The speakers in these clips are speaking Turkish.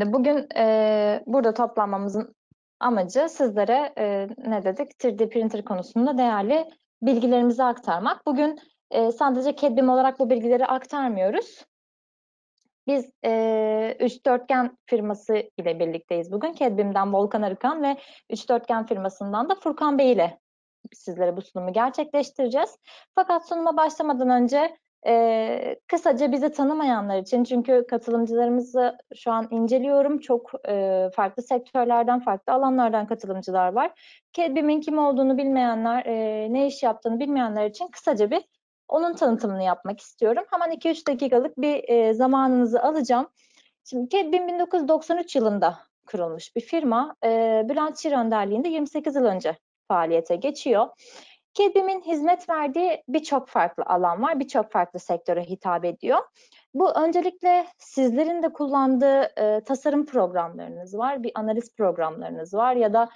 Bugün burada toplanmamızın amacı sizlere ne dedik? 3D printer konusunda değerli bilgilerimizi aktarmak. Bugün sadece CAD/BIM olarak bu bilgileri aktarmıyoruz. Biz Üç Dörtgen firması ile birlikteyiz bugün. CAD/BIM'den Volkan Arıkan ve Üç Dörtgen firmasından da Furkan Bey ile sizlere bu sunumu gerçekleştireceğiz. Fakat sunuma başlamadan önce kısaca bizi tanımayanlar için, çünkü katılımcılarımızı şu an inceliyorum. Çok farklı sektörlerden, farklı alanlardan katılımcılar var. CAD/BIM'in kim olduğunu bilmeyenler, ne iş yaptığını bilmeyenler için kısaca bir onun tanıtımını yapmak istiyorum. Hemen 2-3 dakikalık bir zamanınızı alacağım. Şimdi CAD/BIM 1993 yılında kurulmuş bir firma. Bülent Çir önderliğinde 28 yıl önce faaliyete geçiyor. CAD/BIM'in hizmet verdiği birçok farklı alan var, birçok farklı sektöre hitap ediyor. Bu öncelikle sizlerin de kullandığı tasarım programlarınız var, bir analiz programlarınız var ya da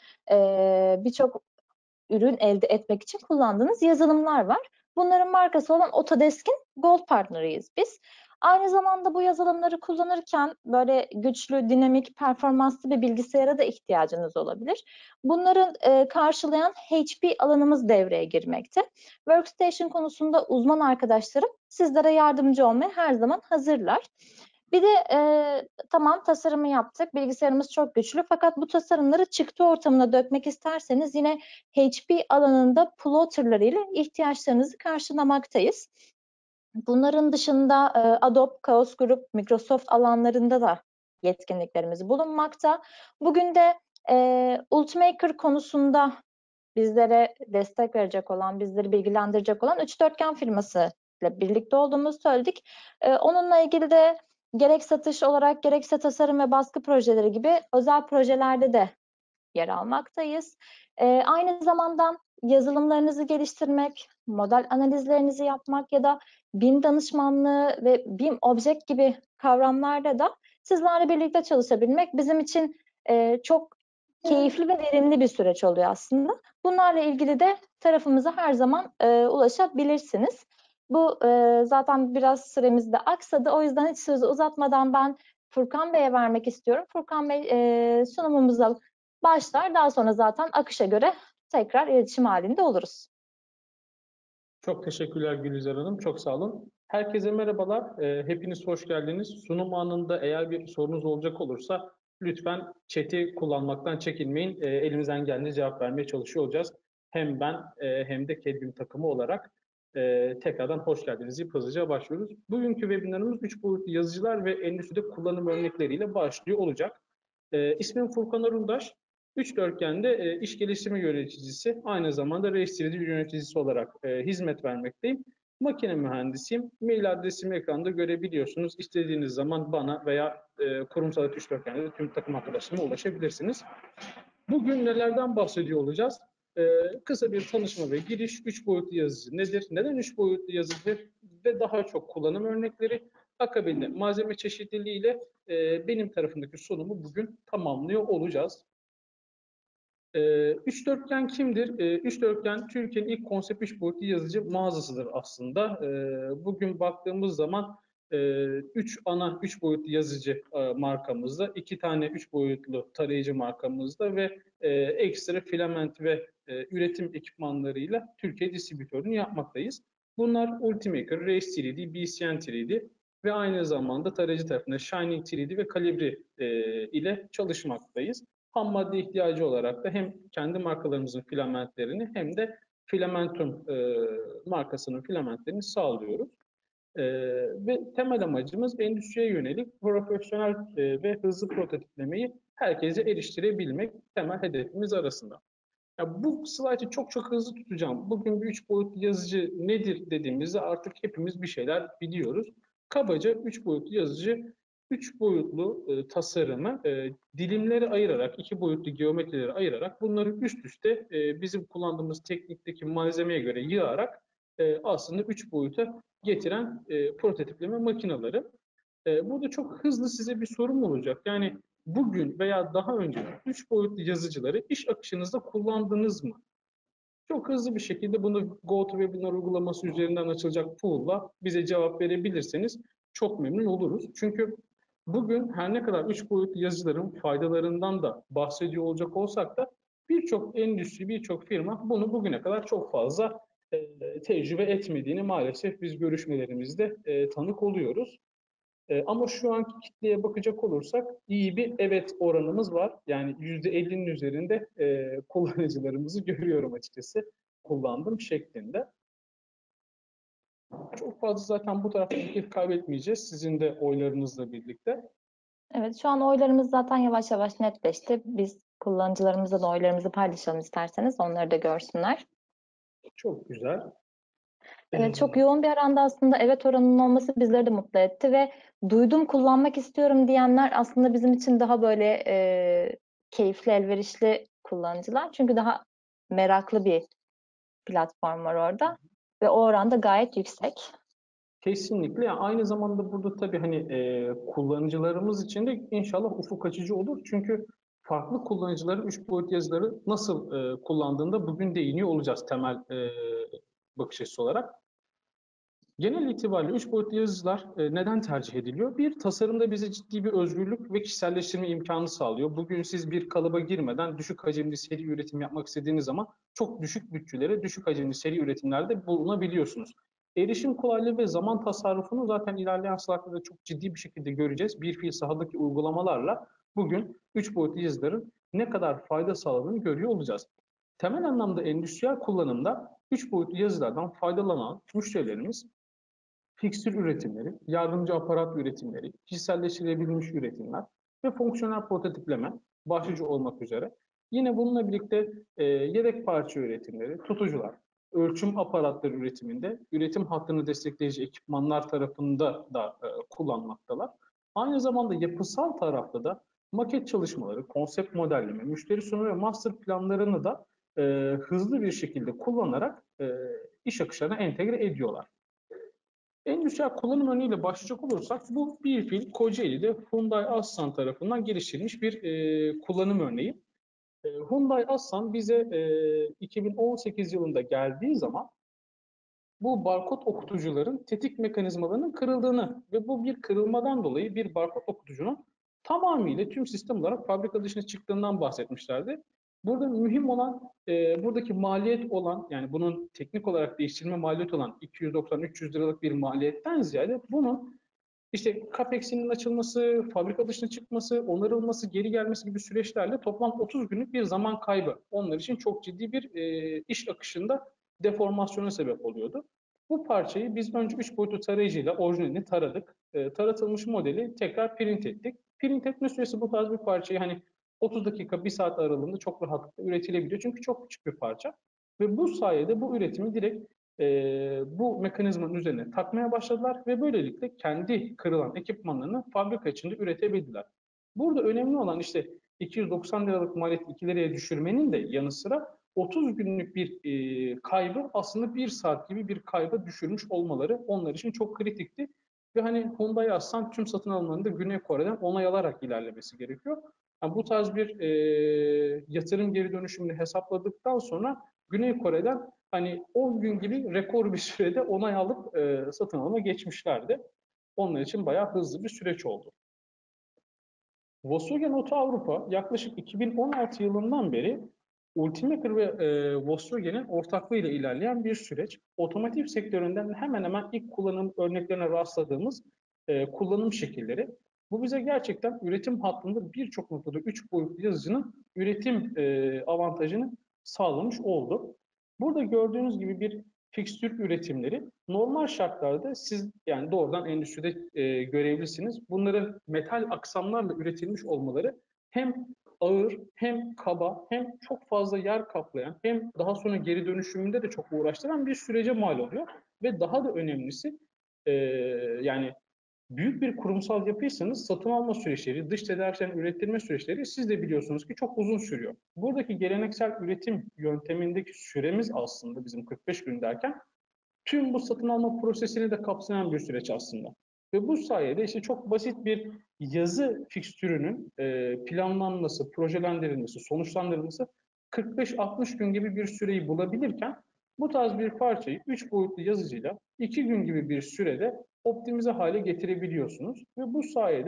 birçok ürün elde etmek için kullandığınız yazılımlar var. Bunların markası olan Autodesk'in Gold Partner'ıyız biz. Aynı zamanda bu yazılımları kullanırken böyle güçlü, dinamik, performanslı bir bilgisayara da ihtiyacınız olabilir. Bunları karşılayan HP alanımız devreye girmekte. Workstation konusunda uzman arkadaşlarım sizlere yardımcı olmaya her zaman hazırlar. Bir de tamam, tasarımı yaptık, bilgisayarımız çok güçlü, fakat bu tasarımları çıktı ortamına dökmek isterseniz yine HP alanında plotterlarıyla ihtiyaçlarınızı karşılamaktayız. Bunların dışında Adobe, Chaos Group, Microsoft alanlarında da yetkinliklerimiz bulunmakta. Bugün de Ultimaker konusunda bizlere destek verecek olan, bizleri bilgilendirecek olan Üç Dörtgen firması ile birlikte olduğumuzu söyledik. Onunla ilgili de gerek satış olarak gerekse tasarım ve baskı projeleri gibi özel projelerde de yer almaktayız. Aynı zamanda yazılımlarınızı geliştirmek, model analizlerinizi yapmak ya da BIM danışmanlığı ve BIM Object gibi kavramlarda da sizlerle birlikte çalışabilmek bizim için çok keyifli ve verimli bir süreç oluyor aslında. Bunlarla ilgili de tarafımıza her zaman ulaşabilirsiniz. Bu zaten biraz süremiz de aksadı. O yüzden hiç sözü uzatmadan ben Furkan Bey'e vermek istiyorum. Furkan Bey sunumumuza başlar. Daha sonra zaten akışa göre tekrar iletişim halinde oluruz. Çok teşekkürler Gülizar Hanım. Çok sağ olun. Herkese merhabalar. Hepiniz hoş geldiniz. Sunum anında eğer bir sorunuz olacak olursa lütfen chat'i kullanmaktan çekinmeyin. Elimizden geldiğince cevap vermeye çalışıyor olacağız. Hem ben hem de CAD/BIM takımı olarak tekrardan hoş geldiniz deyip hızlıca başlıyoruz. Bugünkü webinarımız 3 boyutlu yazıcılar ve endüstride kullanım örnekleriyle başlıyor olacak. İsmim Furkan Arundaş. Üç Dörtgen'de iş geliştirme yöneticisi, aynı zamanda Reis 3D yöneticisi olarak hizmet vermekteyim. Makine mühendisiyim. Mail adresimi ekranda görebiliyorsunuz. İstediğiniz zaman bana veya kurumsal Üç Dörtgen'de tüm takım arkadaşlarıma ulaşabilirsiniz. Bugün nelerden bahsediyor olacağız? Kısa bir tanışma ve giriş. Üç boyutlu yazıcı nedir? Neden üç boyutlu yazıcı ve daha çok kullanım örnekleri? Akabinde malzeme çeşitliliğiyle benim tarafındaki sunumu bugün tamamlıyor olacağız. Üç Dörtgen kimdir? Üç Dörtgen Türkiye'nin ilk konsept üç boyutlu yazıcı mağazasıdır aslında. Bugün baktığımız zaman üç ana üç boyutlu yazıcı markamızda, iki tane üç boyutlu tarayıcı markamızda ve ekstra filament ve üretim ekipmanlarıyla Türkiye distribütörünü yapmaktayız. Bunlar Ultimaker, Race 3D, BCN 3D ve aynı zamanda tarayıcı tarafında Shining 3D ve Calibri ile çalışmaktayız. Ham madde ihtiyacı olarak da hem kendi markalarımızın filamentlerini hem de Filamentum markasının filamentlerini sağlıyoruz. Ve temel amacımız endüstriye yönelik profesyonel ve hızlı prototiplemeyi herkese eriştirebilmek temel hedefimiz arasında. Ya bu slaytı çok hızlı tutacağım. Bugün bir üç boyutlu yazıcı nedir dediğimizde artık hepimiz bir şeyler biliyoruz. Kabaca üç boyutlu yazıcı, üç boyutlu tasarımı dilimleri ayırarak, iki boyutlu geometrileri ayırarak bunları üst üste bizim kullandığımız teknikteki malzemeye göre yığarak aslında üç boyuta getiren prototipleme makineleri. Burada çok hızlı size bir sorum olacak. Yani bugün veya daha önce üç boyutlu yazıcıları iş akışınızda kullandınız mı? Çok hızlı bir şekilde bunu GoToWebinar uygulaması üzerinden açılacak pool'la bize cevap verebilirseniz çok memnun oluruz. Çünkü Bugün her ne kadar 3 boyutlu yazıcıların faydalarından da bahsediyor olacak olsak da birçok endüstri, birçok firma bunu bugüne kadar çok fazla tecrübe etmediğini maalesef biz görüşmelerimizde tanık oluyoruz. Ama şu anki kitleye bakacak olursak iyi bir evet oranımız var. Yani %50'nin üzerinde kullanıcılarımızı görüyorum açıkçası kullandım şeklinde. Çok fazla zaten bu tarafta vakit kaybetmeyeceğiz sizin de oylarınızla birlikte. Evet, şu an oylarımız zaten yavaş yavaş netleşti. Biz kullanıcılarımızla da oylarımızı paylaşalım isterseniz. Onları da görsünler. Çok güzel. Evet, çok yoğun bir aranda aslında evet oranının olması bizleri de mutlu etti ve duydum kullanmak istiyorum diyenler aslında bizim için daha böyle keyifli, elverişli kullanıcılar. Çünkü daha meraklı bir platform var orada ve o oranda gayet yüksek. Kesinlikle. Yani aynı zamanda burada tabii hani kullanıcılarımız için de inşallah ufuk açıcı olur. Çünkü farklı kullanıcıların 3 boyut yazıları nasıl kullandığında bugün değiniyor olacağız temel bakış açısı olarak. Genel itibariyle 3 boyutlu yazıcılar neden tercih ediliyor? Bir, tasarımda bize ciddi bir özgürlük ve kişiselleştirme imkanı sağlıyor. Bugün siz bir kalıba girmeden düşük hacimli seri üretim yapmak istediğiniz zaman çok düşük bütçelere, düşük hacimli seri üretimlerde bulunabiliyorsunuz. Erişim kolaylığı ve zaman tasarrufunu zaten ilerleyen slaytlarda çok ciddi bir şekilde göreceğiz. Bir fiil sahadaki uygulamalarla bugün 3 boyutlu yazıların ne kadar fayda sağladığını görüyor olacağız. Temel anlamda endüstriyel kullanımda 3 boyutlu yazılardan faydalanan müşterilerimiz fikstür üretimleri, yardımcı aparat üretimleri, kişiselleştirilebilmiş üretimler ve fonksiyonel prototipleme başlıca olmak üzere. Yine bununla birlikte yedek parça üretimleri, tutucular, ölçüm aparatları üretiminde üretim hattını destekleyici ekipmanlar tarafında da kullanmaktalar. Aynı zamanda yapısal tarafta da maket çalışmaları, konsept modelleme, müşteri sunumu ve master planlarını da hızlı bir şekilde kullanarak iş akışlarına entegre ediyorlar. Endüstriyel kullanım örneğiyle başlayacak olursak bu bir fiil Kocaeli'de Hyundai Assan tarafından geliştirilmiş bir kullanım örneği. Hyundai Assan bize 2018 yılında geldiği zaman bu barkod okutucuların tetik mekanizmalarının kırıldığını ve bu bir kırılmadan dolayı bir barkod okutucunun tamamıyla tüm sistem olarak fabrika dışına çıktığından bahsetmişlerdi. Burada mühim olan buradaki maliyet olan yani bunun teknik olarak değiştirme maliyeti olan 290-300 liralık bir maliyetten ziyade bunun işte CAPEX'inin açılması, fabrika dışına çıkması, onarılması, geri gelmesi gibi süreçlerle toplam 30 günlük bir zaman kaybı onlar için çok ciddi bir iş akışında deformasyona sebep oluyordu. Bu parçayı biz önce 3 boyutlu tarayıcıyla orijinalini taradık. Taratılmış modeli tekrar print ettik. Print etme süresi bu tarz bir parçayı hani 30 dakika, 1 saat aralığında çok rahatlıkla üretilebiliyor. Çünkü çok küçük bir parça. Ve bu sayede bu üretimi direkt bu mekanizmanın üzerine takmaya başladılar ve böylelikle kendi kırılan ekipmanlarını fabrika içinde üretebildiler. Burada önemli olan işte 290 liralık maliyeti 2 liraya düşürmenin de yanı sıra 30 günlük bir kaybı aslında 1 saat gibi bir kayba düşürmüş olmaları onlar için çok kritikti. Ve hani Hyundai Aslan tüm satın alımlarında Güney Kore'den onay alarak ilerlemesi gerekiyor. Yani bu tarz bir yatırım geri dönüşümünü hesapladıktan sonra Güney Kore'den hani 10 gün gibi rekor bir sürede onay alıp satın alıma geçmişlerdi. Onlar için bayağı hızlı bir süreç oldu. Volkswagen Oto Avrupa yaklaşık 2016 yılından beri Ultimaker ve Volkswagen'in ortaklığıyla ilerleyen bir süreç. Otomotiv sektöründen hemen hemen ilk kullanım örneklerine rastladığımız kullanım şekilleri. Bu bize gerçekten üretim hattında birçok noktada 3 boyutlu yazıcının üretim avantajını sağlamış oldu. Burada gördüğünüz gibi bir fikstür üretimleri normal şartlarda siz yani doğrudan endüstride görevlisiniz. Bunların metal aksamlarla üretilmiş olmaları hem ağır hem kaba hem çok fazla yer kaplayan hem daha sonra geri dönüşümünde de çok uğraştıran bir sürece mal oluyor. Ve daha da önemlisi e, yani büyük bir kurumsal yapıysanız satın alma süreçleri, dış tedarikten üretilme süreçleri siz de biliyorsunuz ki çok uzun sürüyor. Buradaki geleneksel üretim yöntemindeki süremiz aslında bizim 45 gün derken tüm bu satın alma prosesini de kapsayan bir süreç aslında. Ve bu sayede işte çok basit bir yazı fikstürünün planlanması, projelendirilmesi, sonuçlandırılması 45-60 gün gibi bir süreyi bulabilirken bu tarz bir parçayı 3 boyutlu yazıcıyla 2 gün gibi bir sürede optimize hale getirebiliyorsunuz. Ve bu sayede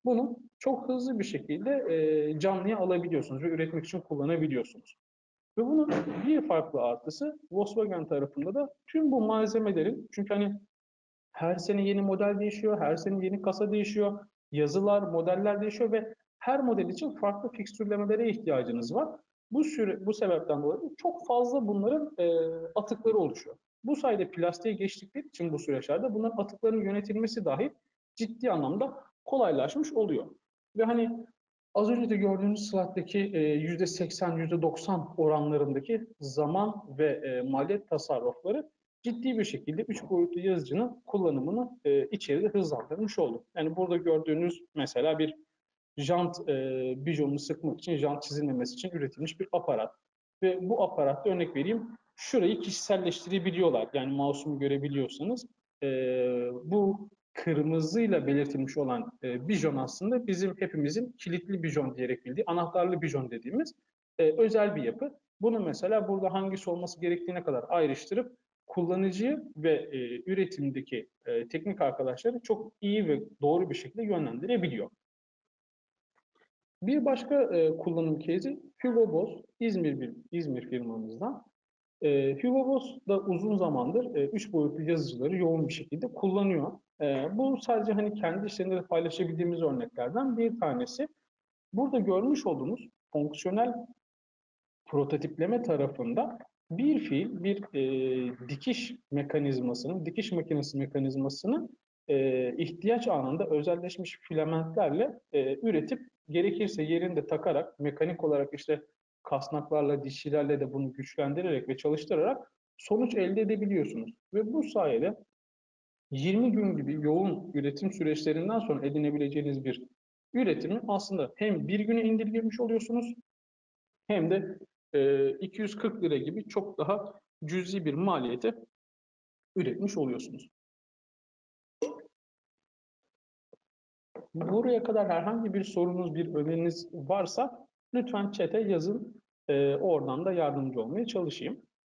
Bunu çok hızlı bir şekilde canlıya alabiliyorsunuz ve üretmek için kullanabiliyorsunuz. Ve bunun bir farklı artısı Volkswagen tarafında da tüm bu malzemelerin, çünkü hani her sene yeni model değişiyor, her sene yeni kasa değişiyor, yazılar, modeller değişiyor ve her model için farklı fikstürlemelere ihtiyacınız var. Bu sebepten dolayı çok fazla bunların atıkları oluşuyor. Bu sayede plastiğe geçtikleri için bu süreçlerde bunların atıklarının yönetilmesi dahi ciddi anlamda kolaylaşmış oluyor. Ve hani az önce de gördüğünüz slayttaki %80, %90 oranlarındaki zaman ve maliyet tasarrufları ciddi bir şekilde 3 boyutlu yazıcının kullanımını içeride hızlandırmış oldu. Yani burada gördüğünüz mesela bir jant bijonunu sıkmak için, jant çizilmemesi için üretilmiş bir aparat. Ve bu aparatta örnek vereyim, şurayı kişiselleştirebiliyorlar. Yani mouse'umu görebiliyorsanız e, bu kırmızıyla belirtilmiş olan bijon aslında bizim hepimizin kilitli bijon diyerek bildiği, anahtarlı bijon dediğimiz özel bir yapı. Bunu mesela burada hangisi olması gerektiğine kadar ayrıştırıp kullanıcıyı ve üretimdeki teknik arkadaşları çok iyi ve doğru bir şekilde yönlendirebiliyor. Bir başka kullanım case'i Hugo Boss, İzmir firmamızdan. Hugo Boss da uzun zamandır 3 boyutlu yazıcıları yoğun bir şekilde kullanıyor. Bu sadece hani kendi işlerinde de paylaşabildiğimiz örneklerden bir tanesi. Burada görmüş olduğumuz fonksiyonel prototipleme tarafında bir fiil, bir dikiş mekanizmasının, dikiş makinesi mekanizmasını ihtiyaç anında özelleşmiş filamentlerle üretip gerekirse yerinde takarak, mekanik olarak işte kasnaklarla, dişçilerle de bunu güçlendirerek ve çalıştırarak sonuç elde edebiliyorsunuz. Ve bu sayede 20 gün gibi yoğun üretim süreçlerinden sonra edinebileceğiniz bir üretimi aslında hem bir güne indirgemiş oluyorsunuz, hem de 240 lira gibi çok daha cüzi bir maliyete üretmiş oluyorsunuz. Buraya kadar herhangi bir sorunuz, bir öneriniz varsa lütfen chat'e yazın. Oradan da yardımcı olmaya çalışayım.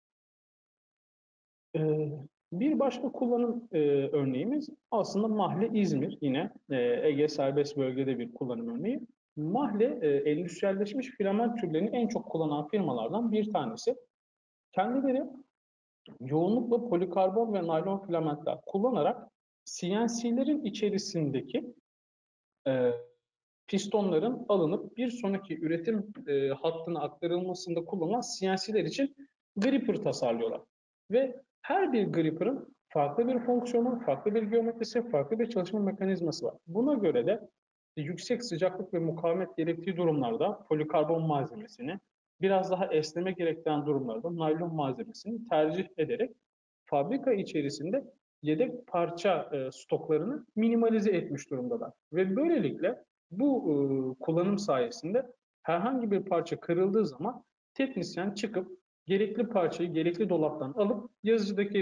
E, Bir başka kullanım örneğimiz aslında Mahle İzmir. Yine Ege serbest bölgede bir kullanım örneği. Mahle endüstriyelleşmiş filament türlerini en çok kullanan firmalardan bir tanesi. Kendileri yoğunlukla polikarbon ve naylon filamentler kullanarak CNC'lerin içerisindeki e, pistonların alınıp bir sonraki üretim hattına aktarılmasında kullanılan CNC'ler için gripper tasarlıyorlar. Ve her bir gripper'ın farklı bir fonksiyonu, farklı bir geometrisi, farklı bir çalışma mekanizması var. Buna göre de yüksek sıcaklık ve mukavemet gerektiği durumlarda polikarbon malzemesini, biraz daha esneme gerektiren durumlarda naylon malzemesini tercih ederek fabrika içerisinde yedek parça stoklarını minimalize etmiş durumdalar. Ve böylelikle bu kullanım sayesinde herhangi bir parça kırıldığı zaman teknisyen çıkıp gerekli parçayı gerekli dolaptan alıp yazıcıdaki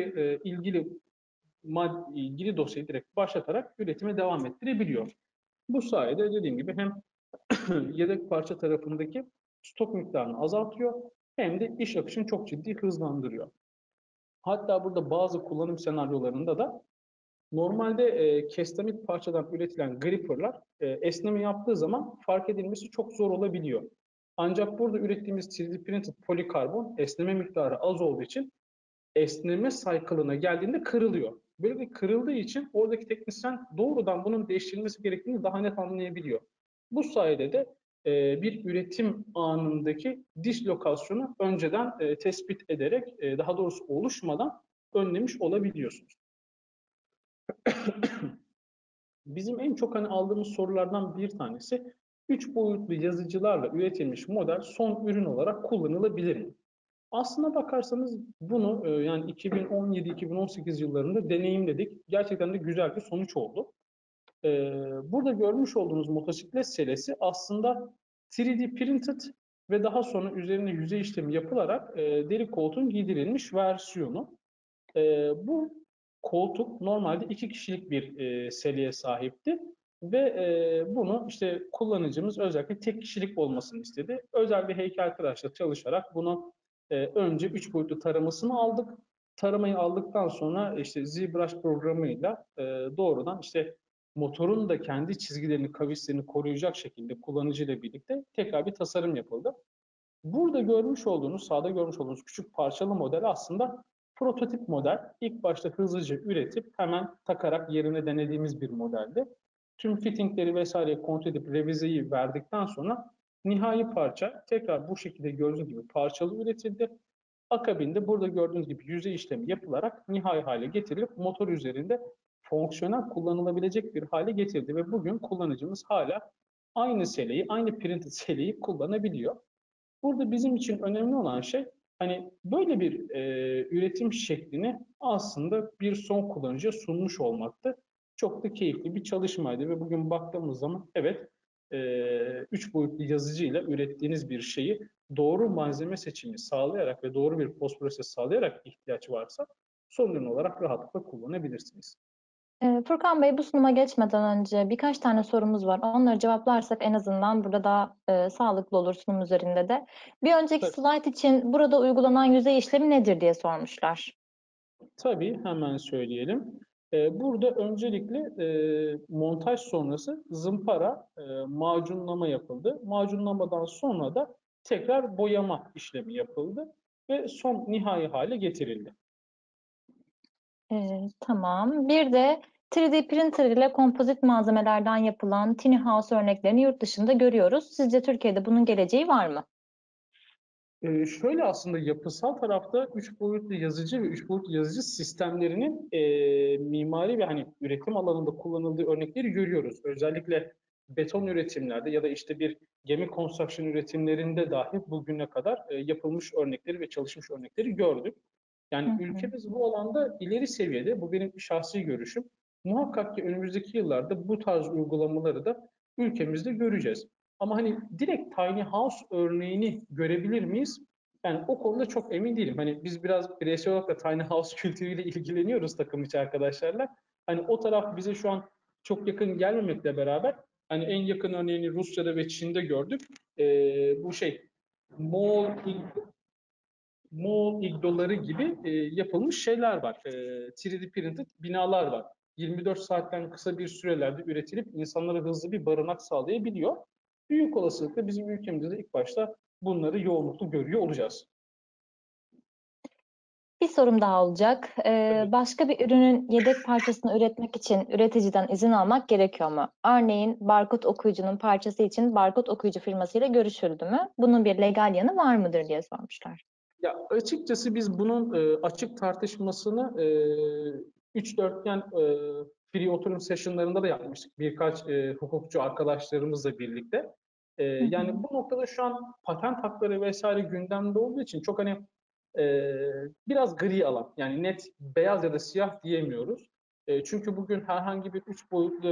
ilgili dosyayı direkt başlatarak üretime devam ettirebiliyor. Bu sayede dediğim gibi hem yedek parça tarafındaki stok miktarını azaltıyor hem de iş akışını çok ciddi hızlandırıyor. Hatta burada bazı kullanım senaryolarında da normalde kestamit parçadan üretilen gripper'lar esneme yaptığı zaman fark edilmesi çok zor olabiliyor. Ancak burada ürettiğimiz 3D printed polikarbon esneme miktarı az olduğu için esneme cycle'ına geldiğinde kırılıyor. Böyle kırıldığı için oradaki teknisyen doğrudan bunun değiştirilmesi gerektiğini daha net anlayabiliyor. Bu sayede de bir üretim anındaki dislokasyonu önceden tespit ederek, daha doğrusu oluşmadan önlemiş olabiliyorsunuz. Bizim en çok hani aldığımız sorulardan bir tanesi 3 boyutlu yazıcılarla üretilmiş model son ürün olarak kullanılabilir mi? Aslına bakarsanız bunu yani 2017-2018 yıllarında deneyimledik. Gerçekten de güzel bir sonuç oldu. Burada görmüş olduğunuz motosiklet selesi aslında 3D printed ve daha sonra üzerine yüzey işlemi yapılarak deri koltuğun giydirilmiş versiyonu. Bu koltuk normalde 2 kişilik bir seriye sahipti ve bunu işte kullanıcımız özellikle tek kişilik olmasını istedi. Özel bir heykeltıraşla çalışarak bunu önce 3 boyutlu taramasını aldık. Taramayı aldıktan sonra işte ZBrush programıyla doğrudan işte motorun da kendi çizgilerini, kavislerini koruyacak şekilde kullanıcıyla birlikte tekrar bir tasarım yapıldı. Burada görmüş olduğunuz, sağda görmüş olduğunuz küçük parçalı model aslında prototip model. İlk başta hızlıca üretip hemen takarak yerine denediğimiz bir modeldi. Tüm fittingleri vesaire kontrol edip revizeyi verdikten sonra nihai parça tekrar bu şekilde gördüğünüz gibi parçalı üretildi. Akabinde burada gördüğünüz gibi yüzey işlemi yapılarak nihai hale getirilip motor üzerinde fonksiyonel kullanılabilecek bir hale getirildi ve bugün kullanıcımız hala aynı seleyi, aynı printed seleyi kullanabiliyor. Burada bizim için önemli olan şey hani böyle bir üretim şeklini aslında bir son kullanıcıya sunmuş olmaktı. Çok da keyifli bir çalışmaydı ve bugün baktığımız zaman evet 3 boyutlu yazıcıyla ürettiğiniz bir şeyi doğru malzeme seçimi sağlayarak ve doğru bir post proses sağlayarak ihtiyaç varsa son ürün olarak rahatlıkla kullanabilirsiniz. Furkan Bey, bu sunuma geçmeden önce birkaç tane sorumuz var. Onları cevaplarsak en azından burada daha sağlıklı olur sunum üzerinde de. Bir önceki Tabii, slide için burada uygulanan yüzey işlemi nedir diye sormuşlar. tabii hemen söyleyelim. Burada öncelikle montaj sonrası zımpara, macunlama yapıldı. Macunlamadan sonra da tekrar boyama işlemi yapıldı ve son nihai hale getirildi. Tamam. Bir de 3D printer ile kompozit malzemelerden yapılan tiny house örneklerini yurt dışında görüyoruz. Sizce Türkiye'de bunun geleceği var mı? Şöyle aslında yapısal tarafta 3 boyutlu yazıcı ve 3 boyutlu yazıcı sistemlerinin mimari ve hani üretim alanında kullanıldığı örnekleri görüyoruz. Özellikle beton üretimlerde ya da işte bir gemi konstrüksiyon üretimlerinde dahi bugüne kadar yapılmış örnekleri ve çalışmış örnekleri gördük. Hı Yani hı. ülkemiz bu alanda ileri seviyede, bu benim şahsi görüşüm. Muhakkak ki önümüzdeki yıllarda bu tarz uygulamaları da ülkemizde göreceğiz. Ama hani direkt tiny house örneğini görebilir miyiz? Yani o konuda çok emin değilim. Hani biz biraz bireysel olarak da tiny house kültürüyle ilgileniyoruz takım içi arkadaşlarla. Hani o taraf bize şu an çok yakın gelmemekle beraber hani en yakın örneğini Rusya'da ve Çin'de gördük. Bu şey Moğol Moğol igloları gibi yapılmış şeyler var. 3D printed binalar var. 24 saatten kısa bir sürelerde üretilip insanlara hızlı bir barınak sağlayabiliyor. Büyük olasılıkla bizim ülkemizde ilk başta bunları yoğunluklu görüyor olacağız. Bir sorum daha olacak. Tabii. Başka bir ürünün yedek parçasını üretmek için üreticiden izin almak gerekiyor mu? Örneğin barkod okuyucunun parçası için barkod okuyucu firmasıyla görüşüldü mü? Bunun bir legal yanı var mıdır diye sormuşlar. Ya açıkçası biz bunun açık tartışmasını üç dörtgen free oturum sessionlarında da yapmıştık. Birkaç hukukçu arkadaşlarımızla birlikte. Hı hı. Yani bu noktada şu an patent hakları vesaire gündemde olduğu için çok hani e, biraz gri alan. Yani net beyaz ya da siyah diyemiyoruz. Çünkü bugün herhangi bir 3 boyutlu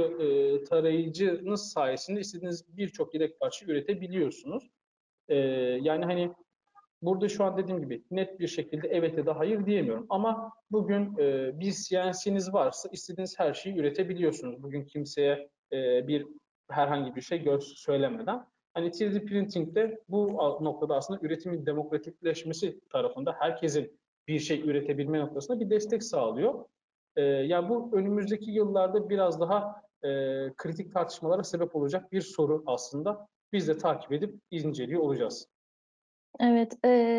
tarayıcınız sayesinde istediğiniz birçok yedek parça üretebiliyorsunuz. E, Yani hani burada şu an dediğim gibi net bir şekilde evet ya da hayır diyemiyorum. Ama bugün bir CNC'niz varsa istediğiniz her şeyi üretebiliyorsunuz. Bugün kimseye bir herhangi bir şey söylemeden. Hani 3D printing'de bu noktada aslında üretimin demokratikleşmesi tarafında herkesin bir şey üretebilme noktasında bir destek sağlıyor. Yani bu önümüzdeki yıllarda biraz daha kritik tartışmalara sebep olacak bir soru aslında. Biz de takip edip inceliyor olacağız. Evet,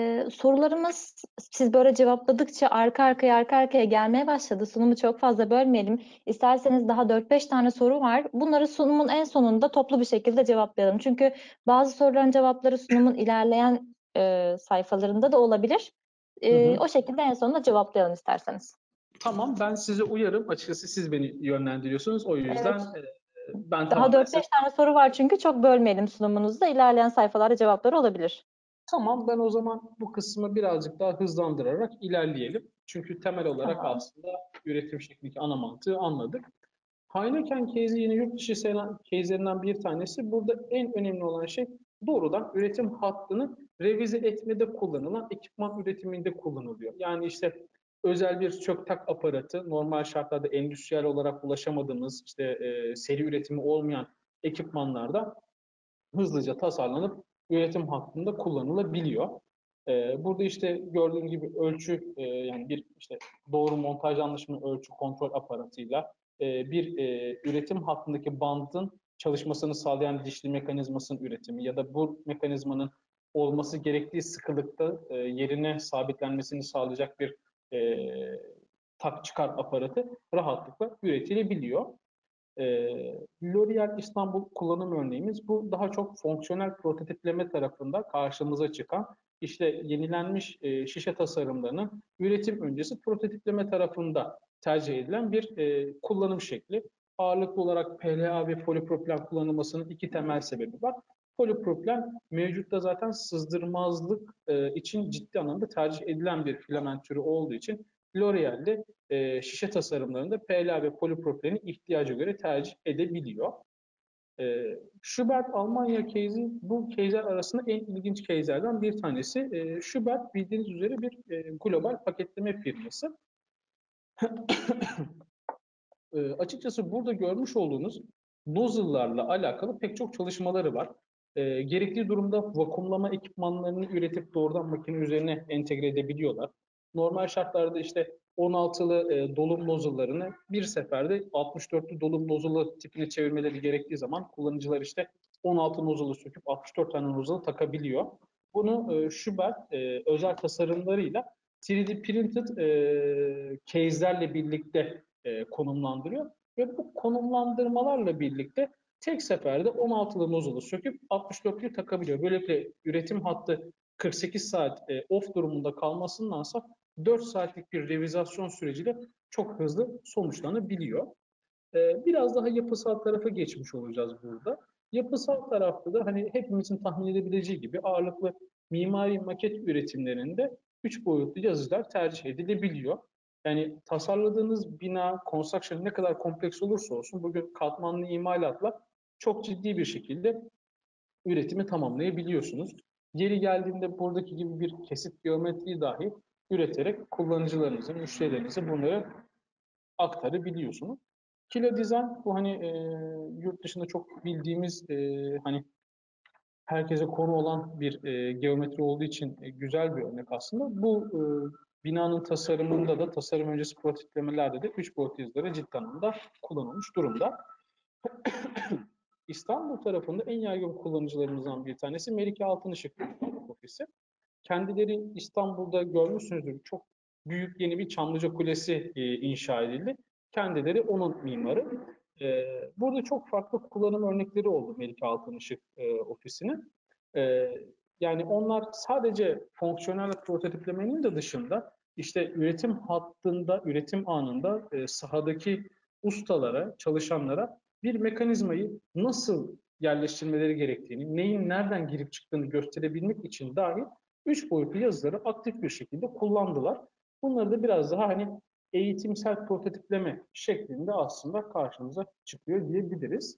sorularımız siz böyle cevapladıkça arka arkaya gelmeye başladı. Sunumu çok fazla bölmeyelim. İsterseniz daha 4-5 tane soru var. Bunları sunumun en sonunda toplu bir şekilde cevaplayalım. Çünkü bazı soruların cevapları sunumun ilerleyen sayfalarında da olabilir. Hı hı. O şekilde en sonunda cevaplayalım isterseniz. Tamam, ben size uyarım. Açıkçası siz beni yönlendiriyorsunuz. O yüzden Evet, ben daha tamamen size... 4-5 tane soru var çünkü çok bölmeyelim sunumunuzda. İlerleyen sayfalarda cevapları olabilir. Tamam, ben o zaman bu kısmı birazcık daha hızlandırarak ilerleyelim. Çünkü temel olarak Tamam. aslında üretim şeklindeki ana mantığı anladık. Heineken case'i yine yurt dışı case'lerinden bir tanesi. Burada en önemli olan şey doğrudan üretim hattını revize etmede kullanılan ekipman üretiminde kullanılıyor. Yani işte özel bir çöktak aparatı normal şartlarda endüstriyel olarak ulaşamadığımız işte seri üretimi olmayan ekipmanlarda hızlıca tasarlanıp üretim hattında kullanılabiliyor. Burada işte gördüğünüz gibi ölçü yani bir işte doğru montaj yanlış mı ölçü kontrol aparatıyla bir üretim hattındaki bandın çalışmasını sağlayan dişli mekanizmasının üretimi ya da bu mekanizmanın olması gerektiği sıkılıkta yerine sabitlenmesini sağlayacak bir tak çıkar aparatı rahatlıkla üretilebiliyor. L'Oreal İstanbul kullanım örneğimiz. Bu daha çok fonksiyonel prototipleme tarafında karşımıza çıkan işte yenilenmiş şişe tasarımlarının üretim öncesi prototipleme tarafında tercih edilen bir kullanım şekli. Ağırlıklı olarak PLA ve polipropilen kullanılmasının iki temel sebebi var. Polipropilen mevcutta zaten sızdırmazlık için ciddi anlamda tercih edilen bir filament türü olduğu için L'Oreal'de şişe tasarımlarında PLA ve polipropileni ihtiyaca göre tercih edebiliyor. Schubert Almanya case'i bu case'ler arasında en ilginç case'lerden bir tanesi. Schubert bildiğiniz üzere bir global paketleme firması. Açıkçası burada görmüş olduğunuz nozzle'larla alakalı pek çok çalışmaları var. Gerektiği durumda vakumlama ekipmanlarını üretip doğrudan makine üzerine entegre edebiliyorlar. Normal şartlarda işte 16'lı dolum nozzle'larını bir seferde 64'lü dolum nozzle tipine çevirmeleri gerektiği zaman kullanıcılar işte 16 nozzle'ı söküp 64 tane nozzle takabiliyor. Bunu Schubert özel tasarımlarıyla 3D printed case'lerle birlikte konumlandırıyor. Ve bu konumlandırmalarla birlikte tek seferde 16'lı nozzle'ı söküp 64'lüyü takabiliyor. Böylelikle üretim hattı 48 saat off durumunda kalmasındansa 4 saatlik bir revizasyon süreciyle çok hızlı sonuçlanabiliyor. Biraz daha yapısal tarafa geçmiş olacağız burada. Yapısal tarafta da hani hepimizin tahmin edebileceği gibi ağırlıklı mimari maket üretimlerinde 3 boyutlu yazıcılar tercih edilebiliyor. Yani tasarladığınız bina, construction ne kadar kompleks olursa olsun bugün katmanlı imalatla çok ciddi bir şekilde üretimi tamamlayabiliyorsunuz. Geri geldiğinde buradaki gibi bir kesit geometriyi dahi üreterek kullanıcılarınızı, müşterilerinize bunları aktarabiliyorsunuz. Kilo Design bu hani yurt dışında çok bildiğimiz hani herkese konu olan bir geometri olduğu için güzel bir örnek aslında. Bu binanın tasarımında da tasarım öncesi prototiplemelerde de 3 boyutlu yazıları ciddi anlamda kullanılmış durumda. İstanbul tarafında en yaygın kullanıcılarımızdan bir tanesi Melike Altınışık Ofisi. Kendileri İstanbul'da görmüşsünüzdür. Çok büyük yeni bir Çamlıca Kulesi inşa edildi. Kendileri onun mimarı. Burada çok farklı kullanım örnekleri oldu Melike Altınışık ofisinin. E, Yani onlar sadece fonksiyonel prototiplemenin de dışında işte üretim hattında, üretim anında sahadaki ustalara, çalışanlara bir mekanizmayı nasıl yerleştirmeleri gerektiğini, neyin nereden girip çıktığını gösterebilmek için dahi 3 boyutlu yazıları aktif bir şekilde kullandılar. Bunları da biraz daha hani eğitimsel prototipleme şeklinde aslında karşımıza çıkıyor diyebiliriz.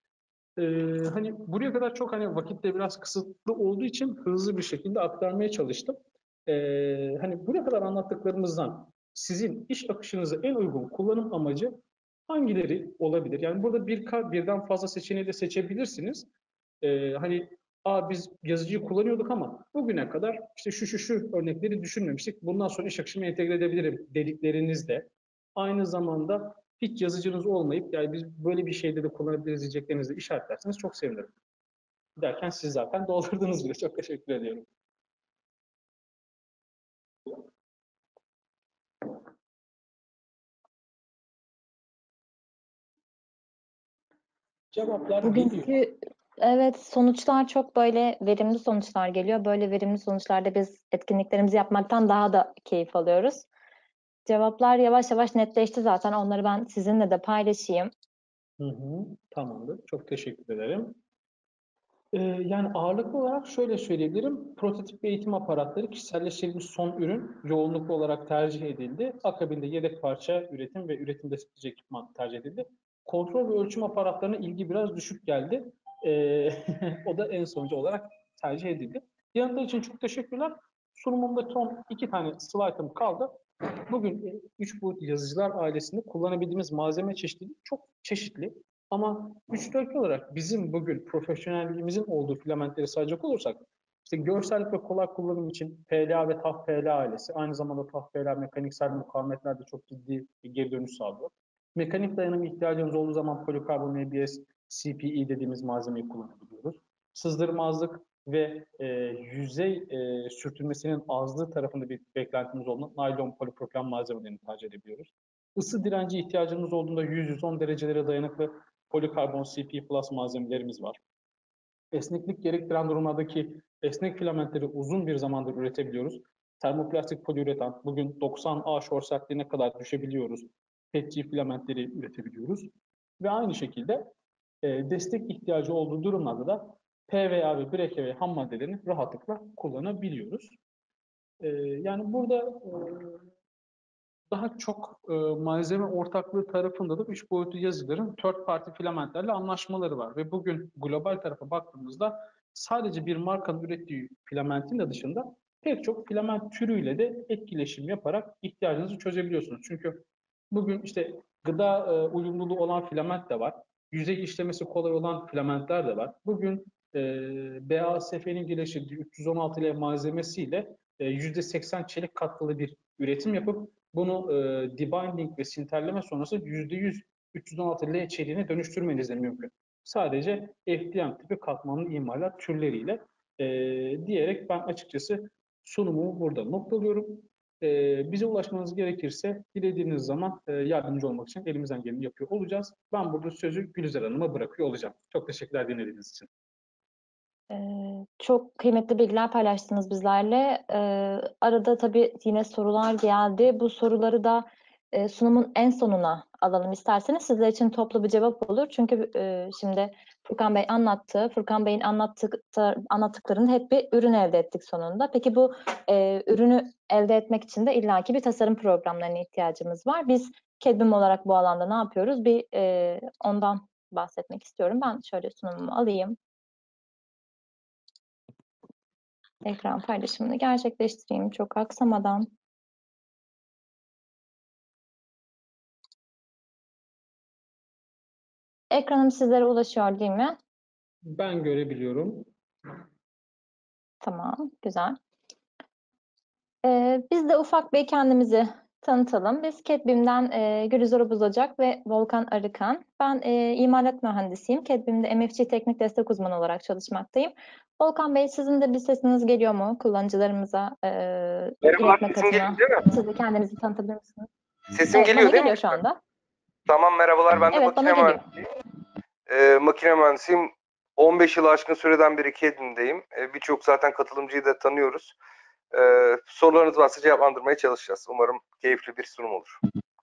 Hani buraya kadar çok hani vakitte biraz kısıtlı olduğu için hızlı bir şekilde aktarmaya çalıştım. Hani buraya kadar anlattıklarımızdan sizin iş akışınıza en uygun kullanım amacı hangileri olabilir? Yani burada birden fazla seçeneği de seçebilirsiniz. Hani biz yazıcıyı kullanıyorduk ama bugüne kadar işte şu örnekleri düşünmemiştik. Bundan sonra iş akışıma entegre edebilirim dediklerinizde aynı zamanda hiç yazıcınız olmayıp yani biz böyle bir şeyde de kullanabiliriz diyeceklerinizi işaretlerseniz çok sevinirim. Derken siz zaten doldurdunuz bile. Çok teşekkür ediyorum. Cevaplar geliyor. Evet, sonuçlar çok böyle verimli sonuçlar geliyor. Böyle verimli sonuçlarda biz etkinliklerimizi yapmaktan daha da keyif alıyoruz. Cevaplar yavaş yavaş netleşti zaten. Onları ben sizinle de paylaşayım. Hı hı, tamamdır. Çok teşekkür ederim. Yani ağırlıklı olarak şöyle söyleyebilirim. Prototip ve eğitim aparatları kişiselleştirilmiş son ürün yoğunluklu olarak tercih edildi. Akabinde yedek parça üretim ve üretim destekleyici ekipman tercih edildi. Kontrol ve ölçüm aparatlarına ilgi biraz düşük geldi. O da en sonucu olarak tercih edildi. Yanıtlar için çok teşekkürler. Sunumumda son 2 tane slaytım kaldı. Bugün 3 boyutlu yazıcılar ailesinde kullanabildiğimiz malzeme çeşitliliği çok çeşitli. Ama 3-4 olarak bizim bugün profesyonelliğimizin olduğu filamentleri sayacak olursak işte görsellik ve kolay kullanım için PLA ve TAF PLA ailesi aynı zamanda TAF PLA mekaniksel mukavemetlerde çok ciddi bir geri dönüş sağlıyor. Mekanik dayanım ihtiyacımız olduğu zaman polikarbon ABS, CPE dediğimiz malzemeyi kullanabiliyoruz. Sızdırmazlık ve yüzey sürtünmesinin azlığı tarafında bir beklentimiz olduğunda naylon polipropilen malzemelerini tercih edebiliyoruz. Isı direnci ihtiyacımız olduğunda 100-110 derecelere dayanıklı polikarbon CPE Plus malzemelerimiz var. Esneklik gerektiren durumlardaki esnek filamentleri uzun bir zamandır üretebiliyoruz. Termoplastik poliüretan, bugün 90 A short sertliğine kadar düşebiliyoruz. PETG filamentleri üretebiliyoruz. Ve aynı şekilde destek ihtiyacı olduğu durumlarda da PVA ve BRK ham maddelerini rahatlıkla kullanabiliyoruz. Yani burada daha çok malzeme ortaklığı tarafında da 3 boyutlu yazıcıların third party filamentlerle anlaşmaları var. Ve bugün global tarafa baktığımızda sadece bir markanın ürettiği filamentin de dışında pek çok filament türüyle de etkileşim yaparak ihtiyacınızı çözebiliyorsunuz. Çünkü bugün işte gıda uyumluluğu olan filament de var. Yüzey işlemesi kolay olan filamentler de var. Bugün BASF'nin geliştirdiği 316 ile malzemesiyle %80 çelik katlı bir üretim yapıp bunu debinding ve sinterleme sonrası %100 316L çeliğine dönüştürmeniz de mümkün. Sadece FDM tipi katmanlı imalat türleriyle diyerek ben açıkçası sunumumu burada noktalıyorum. Bize ulaşmanız gerekirse dilediğiniz zaman yardımcı olmak için elimizden geleni yapıyor olacağız. Ben burada sözü Gülüzer Hanım'a bırakıyor olacağım. Çok teşekkürler dinlediğiniz için. Çok kıymetli bilgiler paylaştınız bizlerle. Arada tabii yine sorular geldi. Bu soruları da sunumun en sonuna alalım isterseniz. Sizler için toplu bir cevap olur. Çünkü şimdi Furkan Bey anlattı. Furkan Bey'in anlattıklarını hep bir ürün elde ettik sonunda. Peki bu ürünü elde etmek için de illaki bir tasarım programlarına ihtiyacımız var. Biz KEDBİM olarak bu alanda ne yapıyoruz? Ondan bahsetmek istiyorum. Ben şöyle sunumumu alayım. Ekran paylaşımını gerçekleştireyim çok aksamadan. Ekranım sizlere ulaşıyor değil mi? Ben görebiliyorum. Tamam, güzel. Biz de ufak bir kendimizi tanıtalım. Biz KEDBİM'den Gülizar Obuzocak ve Volkan Arıkan. Ben imalat mühendisiyim. KEDBİM'de MFG teknik destek uzmanı olarak çalışmaktayım. Volkan Bey, sizin de bir sesiniz geliyor mu kullanıcılarımıza Merhabalar, iletmek sesim adına? geliyor değil mi? Siz de kendinizi tanıtabilir misiniz? Sesim Evet, geliyor bana değil mi? geliyor şu anda. Tamam, merhabalar. Ben de Evet, bana geliyor. makine mühendisiyim. 15 yılı aşkın süreden beri KEDBİM'deyim. Birçok zaten katılımcıyı da tanıyoruz. Sorularınız varsa cevaplandırmaya çalışacağız. Umarım keyifli bir sunum olur.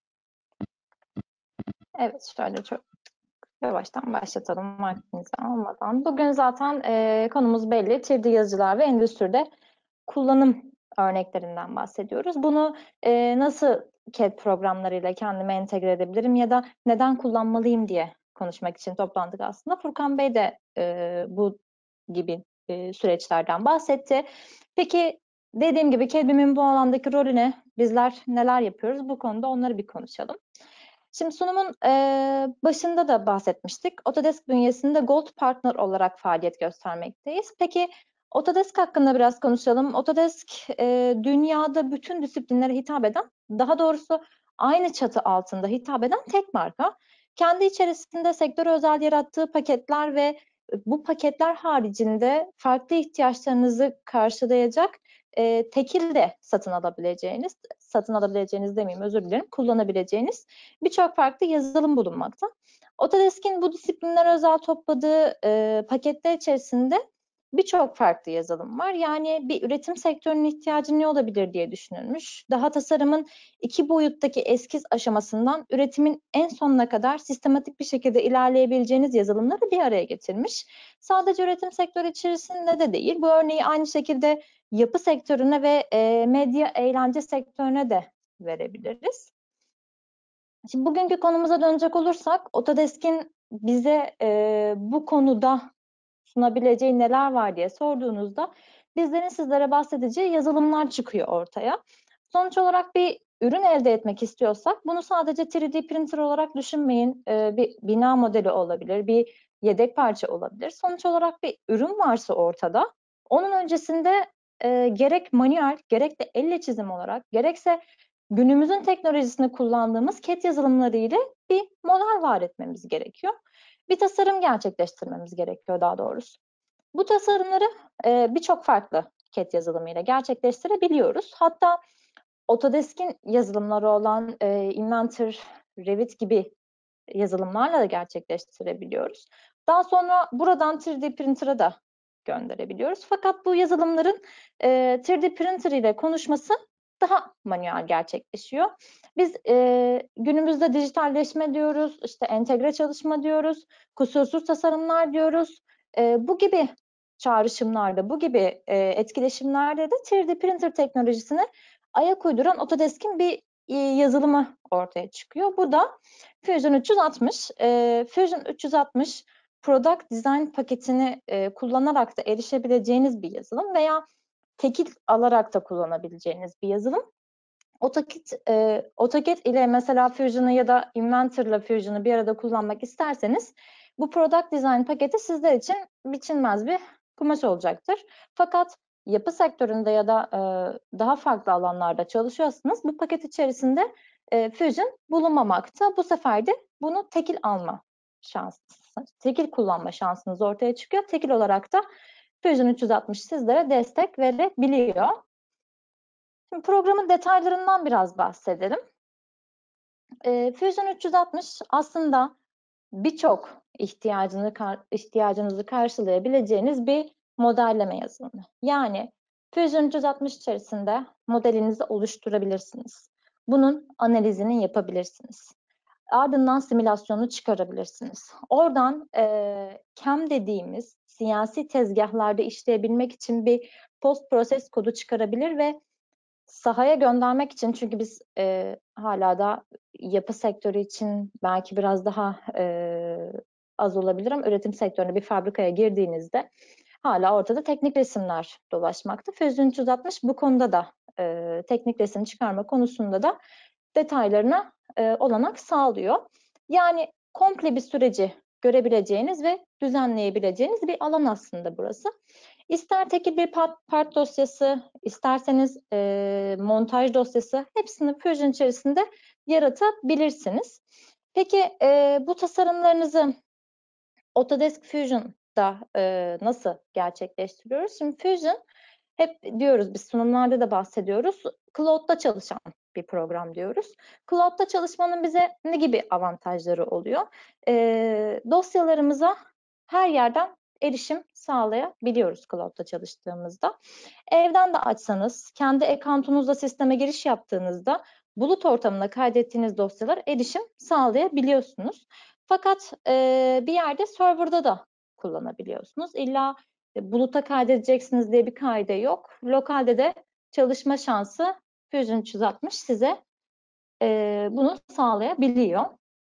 Evet, şöyle çok yavaştan başlatalım vaktinizi almadan. Bugün zaten konumuz belli. 3D yazıcılar ve endüstride kullanım örneklerinden bahsediyoruz. Bunu nasıl CAD programlarıyla kendime entegre edebilirim ya da neden kullanmalıyım diye konuşmak için toplandık aslında. Furkan Bey de bu gibi süreçlerden bahsetti. Peki dediğim gibi CAD/BIM'in bu alandaki rolü ne? Bizler neler yapıyoruz? Bu konuda onları bir konuşalım. Şimdi sunumun başında da bahsetmiştik. Autodesk bünyesinde Gold Partner olarak faaliyet göstermekteyiz. Peki Autodesk hakkında biraz konuşalım. Autodesk dünyada bütün disiplinlere hitap eden, daha doğrusu aynı çatı altında hitap eden tek marka. Kendi içerisinde sektöre özel yarattığı paketler ve bu paketler haricinde farklı ihtiyaçlarınızı karşılayacak tekil de satın alabileceğiniz demeyeyim, özür dilerim, kullanabileceğiniz birçok farklı yazılım bulunmakta. Autodesk'in bu disiplinler özel topladığı paketler içerisinde birçok farklı yazılım var. Yani bir üretim sektörünün ihtiyacı ne olabilir diye düşünülmüş. Daha tasarımın 2 boyuttaki eskiz aşamasından üretimin en sonuna kadar sistematik bir şekilde ilerleyebileceğiniz yazılımları bir araya getirmiş. Sadece üretim sektörü içerisinde de değil, bu örneği aynı şekilde yapı sektörüne ve medya eğlence sektörüne de verebiliriz. Şimdi bugünkü konumuza dönecek olursak, Autodesk'in bize bu konuda sunabileceği neler var diye sorduğunuzda bizlerin sizlere bahsedeceği yazılımlar çıkıyor ortaya. Sonuç olarak bir ürün elde etmek istiyorsak bunu sadece 3D printer olarak düşünmeyin. Bir bina modeli olabilir, bir yedek parça olabilir. Sonuç olarak bir ürün varsa ortada, onun öncesinde gerek manuel, gerek de elle çizim olarak, gerekse günümüzün teknolojisini kullandığımız CAD yazılımları ile bir model var etmemiz gerekiyor. Bir tasarım gerçekleştirmemiz gerekiyor daha doğrusu. Bu tasarımları birçok farklı CAD yazılımıyla gerçekleştirebiliyoruz. Hatta Autodesk'in yazılımları olan Inventor, Revit gibi yazılımlarla da gerçekleştirebiliyoruz. Daha sonra buradan 3D printer'a da gönderebiliyoruz. Fakat bu yazılımların 3D printer ile konuşması daha manuel gerçekleşiyor. Biz günümüzde dijitalleşme diyoruz, işte entegre çalışma diyoruz, kusursuz tasarımlar diyoruz. Bu gibi çağrışımlarda, bu gibi etkileşimlerde de 3D printer teknolojisine ayak uyduran Autodesk'in bir yazılımı ortaya çıkıyor. Bu da Fusion 360. Fusion 360 Product Design paketini kullanarak da erişebileceğiniz bir yazılım veya tekil alarak da kullanabileceğiniz bir yazılım. AutoCAD ile mesela Fusion'ı ya da Inventor'la Fusion'ı bir arada kullanmak isterseniz bu Product Design paketi sizler için biçilmez bir kumaş olacaktır. Fakat yapı sektöründe ya da daha farklı alanlarda çalışıyorsanız bu paket içerisinde Fusion bulunmamakta. Bu sefer de bunu tekil alma şansı, tekil kullanma şansınız ortaya çıkıyor. Tekil olarak da Fusion 360 sizlere destek verebiliyor. Şimdi programın detaylarından biraz bahsedelim. Fusion 360 aslında birçok ihtiyacınızı karşılayabileceğiniz bir modelleme yazılımı. Yani Fusion 360 içerisinde modelinizi oluşturabilirsiniz. Bunun analizini yapabilirsiniz. Ardından simülasyonu çıkarabilirsiniz. Oradan CAM dediğimiz CNC tezgahlarda işleyebilmek için bir post proses kodu çıkarabilir ve sahaya göndermek için, çünkü biz hala da yapı sektörü için belki biraz daha az olabilir ama üretim sektörüne bir fabrikaya girdiğinizde hala ortada teknik resimler dolaşmakta. Fusion 360 bu konuda da teknik resim çıkarma konusunda da detaylarına olanak sağlıyor. Yani komple bir süreci görebileceğiniz ve düzenleyebileceğiniz bir alan aslında burası. İster tekil bir part dosyası, isterseniz montaj dosyası, hepsini Fusion içerisinde yaratabilirsiniz. Peki bu tasarımlarınızı Autodesk Fusion'da nasıl gerçekleştiriyoruz? Şimdi Fusion, hep diyoruz, biz sunumlarda da bahsediyoruz, Cloud'da çalışan bir program diyoruz. Cloud'da çalışmanın bize ne gibi avantajları oluyor? Dosyalarımıza her yerden erişim sağlayabiliyoruz Cloud'da çalıştığımızda. Evden de açsanız, kendi account'unuzla sisteme giriş yaptığınızda bulut ortamına kaydettiğiniz dosyalara erişim sağlayabiliyorsunuz. Fakat bir yerde server'da da kullanabiliyorsunuz. İlla buluta kaydedeceksiniz diye bir kaide yok. Lokalde de çalışma şansı Fusion 360 size bunu sağlayabiliyor.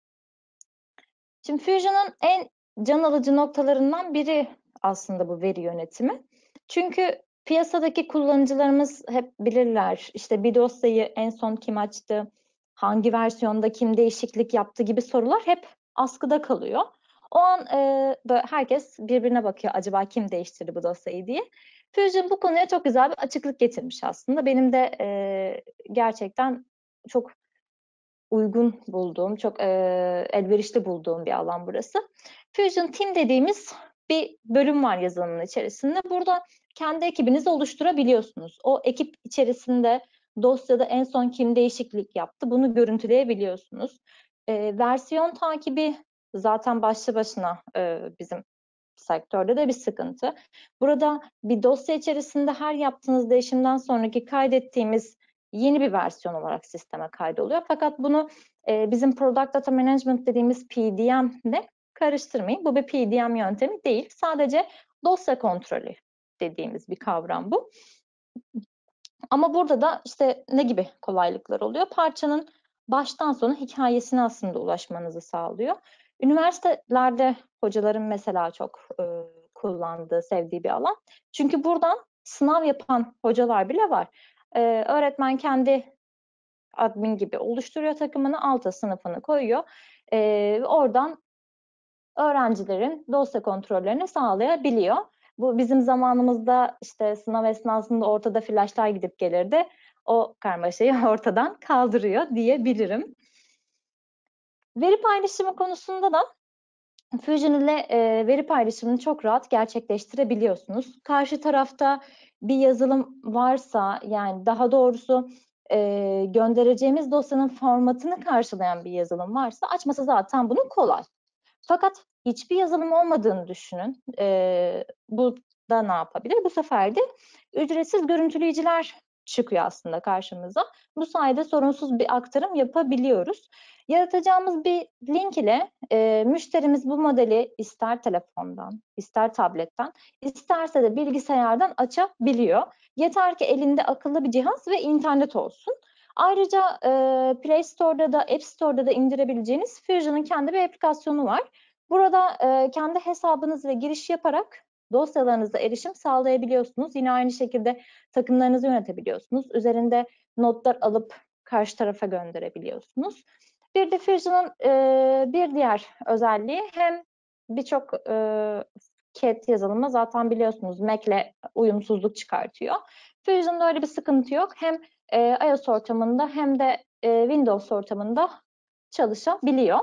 Şimdi Fusion'un en can alıcı noktalarından biri aslında bu veri yönetimi. Çünkü piyasadaki kullanıcılarımız hep bilirler, işte bir dosyayı en son kim açtı, hangi versiyonda kim değişiklik yaptı gibi sorular hep askıda kalıyor. O an böyle herkes birbirine bakıyor, acaba kim değiştirdi bu dosyayı diye. Fusion bu konuya çok güzel bir açıklık getirmiş aslında. Benim de gerçekten çok uygun bulduğum, çok elverişli bulduğum bir alan burası. Fusion Team dediğimiz bir bölüm var yazılımın içerisinde. Burada kendi ekibinizi oluşturabiliyorsunuz. O ekip içerisinde dosyada en son kim değişiklik yaptı, bunu görüntüleyebiliyorsunuz. Versiyon takibi zaten başlı başına bizim sektörde de bir sıkıntı. Burada bir dosya içerisinde her yaptığınız değişimden sonraki kaydettiğimiz yeni bir versiyon olarak sisteme kaydoluyor. Fakat bunu bizim Product Data Management dediğimiz PDM ile karıştırmayın. Bu bir PDM yöntemi değil. Sadece dosya kontrolü dediğimiz bir kavram bu. Ama burada da işte ne gibi kolaylıklar oluyor? Parçanın baştan sona hikayesine aslında ulaşmanızı sağlıyor. Üniversitelerde hocaların mesela çok kullandığı, sevdiği bir alan. Çünkü buradan sınav yapan hocalar bile var. Öğretmen kendi admin gibi oluşturuyor takımını, alta sınıfını koyuyor. Oradan öğrencilerin dosya kontrollerini sağlayabiliyor. Bu bizim zamanımızda işte sınav esnasında ortada flaşlar gidip gelirdi. o karmaşayı ortadan kaldırıyor diyebilirim. Veri paylaşımı konusunda da Fusion ile veri paylaşımını çok rahat gerçekleştirebiliyorsunuz. Karşı tarafta bir yazılım varsa, yani daha doğrusu göndereceğimiz dosyanın formatını karşılayan bir yazılım varsa açması zaten bunun kolay. Fakat hiçbir yazılım olmadığını düşünün. Bu da ne yapabilir? Bu sefer de ücretsiz görüntüleyiciler çıkıyor aslında karşımıza. Bu sayede sorunsuz bir aktarım yapabiliyoruz. Yaratacağımız bir link ile müşterimiz bu modeli ister telefondan, ister tabletten, isterse de bilgisayardan açabiliyor. Yeter ki elinde akıllı bir cihaz ve internet olsun. Ayrıca Play Store'da da App Store'da da indirebileceğiniz Fusion'un kendi bir aplikasyonu var. Burada kendi hesabınız ve giriş yaparak dosyalarınıza erişim sağlayabiliyorsunuz. Yine aynı şekilde takımlarınızı yönetebiliyorsunuz. Üzerinde notlar alıp karşı tarafa gönderebiliyorsunuz. Bir de Fusion'un bir diğer özelliği, hem birçok CAD yazılımı zaten biliyorsunuz Mac'le uyumsuzluk çıkartıyor. Fusion'da öyle bir sıkıntı yok. Hem iOS ortamında hem de Windows ortamında çalışabiliyor.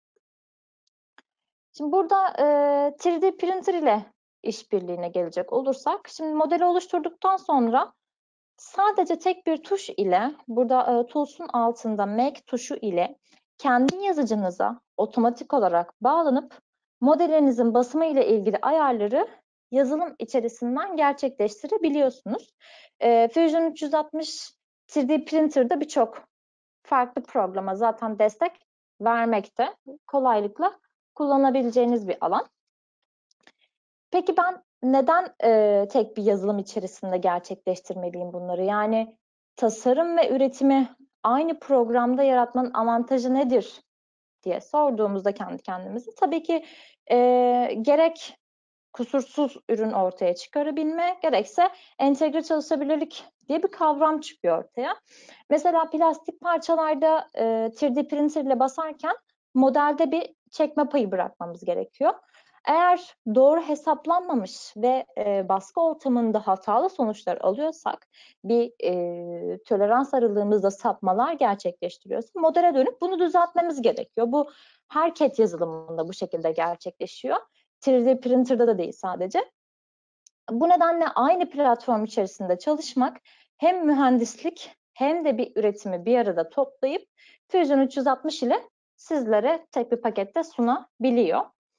Şimdi burada 3D printer ile işbirliğine gelecek olursak, şimdi modeli oluşturduktan sonra sadece tek bir tuş ile, burada Tools'un altında Make tuşu ile kendi yazıcınıza otomatik olarak bağlanıp modelinizin basımı ile ilgili ayarları yazılım içerisinden gerçekleştirebiliyorsunuz. Fusion 360 3D Printer'da birçok farklı programa zaten destek vermekte. Kolaylıkla kullanabileceğiniz bir alan. Peki ben neden tek bir yazılım içerisinde gerçekleştirmeliyim bunları? Yani tasarım ve üretimi aynı programda yaratmanın avantajı nedir diye sorduğumuzda kendi kendimize, tabii ki gerek kusursuz ürün ortaya çıkarabilme, gerekse entegre çalışabilirlik diye bir kavram çıkıyor ortaya. Mesela plastik parçalarda 3D printer ile basarken modelde bir çekme payı bırakmamız gerekiyor. Eğer doğru hesaplanmamış ve baskı ortamında hatalı sonuçlar alıyorsak, bir tolerans aralığımızda sapmalar gerçekleştiriyorsa modele dönüp bunu düzeltmemiz gerekiyor. Bu her CAD yazılımında bu şekilde gerçekleşiyor. 3D printer'da da değil sadece. Bu nedenle aynı platform içerisinde çalışmak hem mühendislik hem de bir üretimi bir arada toplayıp Fusion 360 ile sizlere tek bir pakette sunabiliyor.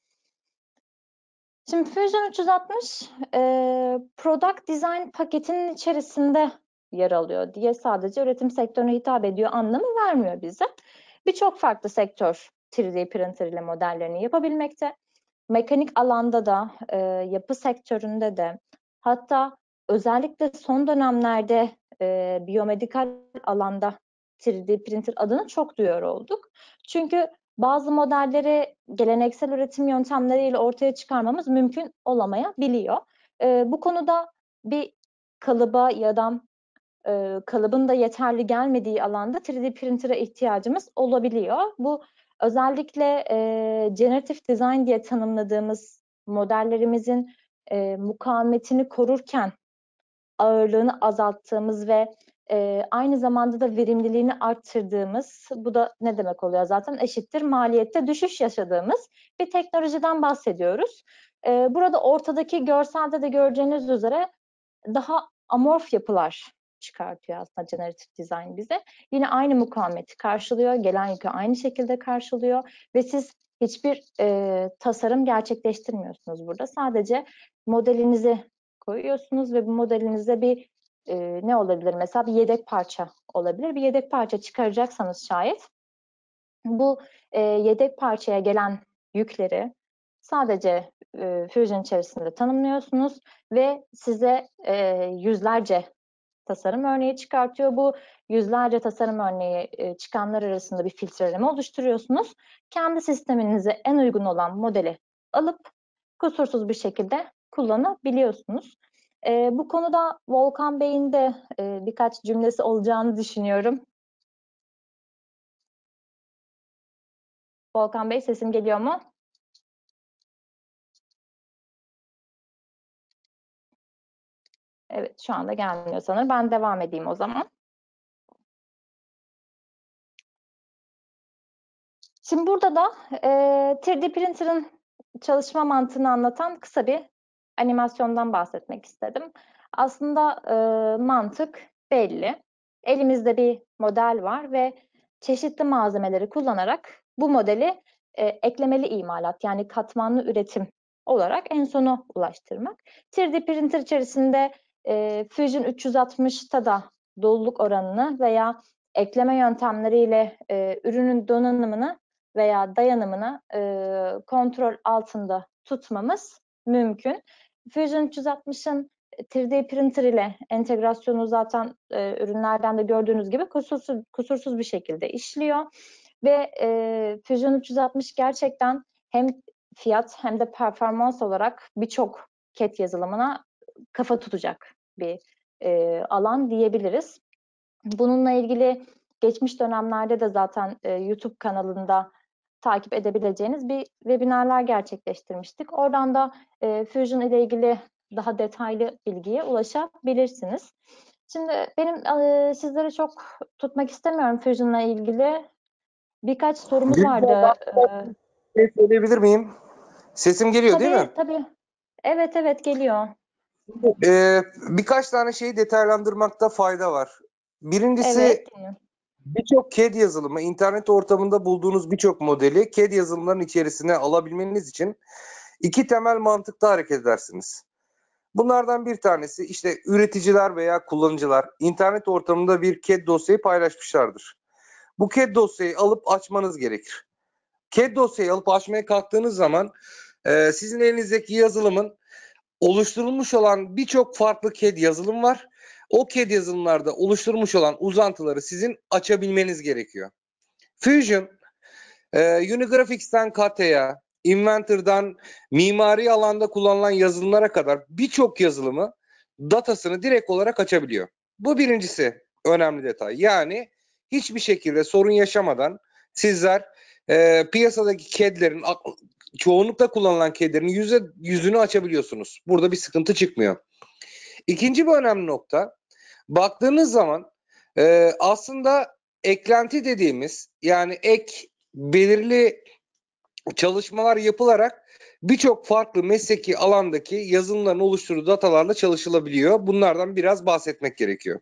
Şimdi Fusion 360 Product Design paketinin içerisinde yer alıyor diye sadece üretim sektörüne hitap ediyor anlamı vermiyor bize. Birçok farklı sektör 3D printer ile modellerini yapabilmekte. Mekanik alanda da, yapı sektöründe de, hatta özellikle son dönemlerde biyomedikal alanda 3D printer adını çok duyuyor olduk. Çünkü bazı modelleri geleneksel üretim yöntemleriyle ortaya çıkarmamız mümkün olamayabiliyor. Bu konuda bir kalıba ya da kalıbın da yeterli gelmediği alanda 3D printer'a ihtiyacımız olabiliyor. Bu özellikle generative design diye tanımladığımız modellerimizin mukavemetini korurken ağırlığını azalttığımız ve aynı zamanda da verimliliğini arttırdığımız, bu da ne demek oluyor zaten, eşittir maliyette düşüş yaşadığımız bir teknolojiden bahsediyoruz. Burada ortadaki görselde de göreceğiniz üzere daha amorf yapılar çıkartıyor aslında generative design bize. Yine aynı mukavemeti karşılıyor, gelen yükü aynı şekilde karşılıyor ve siz hiçbir tasarım gerçekleştirmiyorsunuz burada. Sadece modelinizi koyuyorsunuz ve bu modelinize bir ne olabilir? Mesela bir yedek parça olabilir. Bir yedek parça çıkaracaksanız şayet bu yedek parçaya gelen yükleri sadece Fusion içerisinde tanımlıyorsunuz ve size yüzlerce tasarım örneği çıkartıyor. Bu yüzlerce tasarım örneği çıkanlar arasında bir filtreleme oluşturuyorsunuz. Kendi sisteminize en uygun olan modeli alıp kusursuz bir şekilde kullanabiliyorsunuz. Bu konuda Volkan Bey'in de birkaç cümlesi olacağını düşünüyorum. Volkan Bey, sesim geliyor mu? Evet, şu anda gelmiyor sanırım. Ben devam edeyim o zaman. Şimdi burada da 3D printer'ın çalışma mantığını anlatan kısa bir animasyondan bahsetmek istedim. Aslında mantık belli. Elimizde bir model var ve çeşitli malzemeleri kullanarak bu modeli eklemeli imalat, yani katmanlı üretim olarak en sona ulaştırmak. 3D printer içerisinde Fusion 360'ta da doluluk oranını veya ekleme yöntemleriyle ürünün donanımını veya dayanımını kontrol altında tutmamız mümkün. Fusion 360'ın 3D printer ile entegrasyonu zaten ürünlerden de gördüğünüz gibi kusursuz bir şekilde işliyor. Ve Fusion 360 gerçekten hem fiyat hem de performans olarak birçok CAD yazılımına kafa tutacak bir alan diyebiliriz. Bununla ilgili geçmiş dönemlerde de zaten YouTube kanalında takip edebileceğiniz bir webinarlar gerçekleştirmiştik. Oradan da Fusion ile ilgili daha detaylı bilgiye ulaşabilirsiniz. Şimdi benim sizleri çok tutmak istemiyorum Fusion'la ilgili. Birkaç sorumuz vardı. şey söyleyebilir miyim? Sesim geliyor değil mi? Tabii. Evet geliyor. Birkaç tane şeyi detaylandırmakta fayda var. Birincisi, Evet. birçok CAD yazılımı, internet ortamında bulduğunuz birçok modeli CAD yazılımların içerisine alabilmeniz için iki temel mantıkta hareket edersiniz. Bunlardan bir tanesi, işte üreticiler veya kullanıcılar internet ortamında bir CAD dosyayı paylaşmışlardır. Bu CAD dosyayı alıp açmanız gerekir. CAD dosyayı alıp açmaya kalktığınız zaman sizin elinizdeki yazılımın oluşturulmuş olan birçok farklı CAD yazılım var. O CAD yazılımlarda oluşturulmuş olan uzantıları sizin açabilmeniz gerekiyor. Fusion, Unigraphics'ten CATIA'ya, Inventor'dan mimari alanda kullanılan yazılımlara kadar birçok yazılımı, datasını direkt olarak açabiliyor. Bu birincisi önemli detay. Yani hiçbir şekilde sorun yaşamadan sizler piyasadaki CAD'lerin, çoğunlukla kullanılan CAD'lerin yüzünü açabiliyorsunuz. Burada bir sıkıntı çıkmıyor. İkinci bir önemli nokta, baktığınız zaman aslında eklenti dediğimiz, yani ek belirli çalışmalar yapılarak birçok farklı mesleki alandaki yazılımların oluşturduğu datalarla çalışılabiliyor. Bunlardan biraz bahsetmek gerekiyor.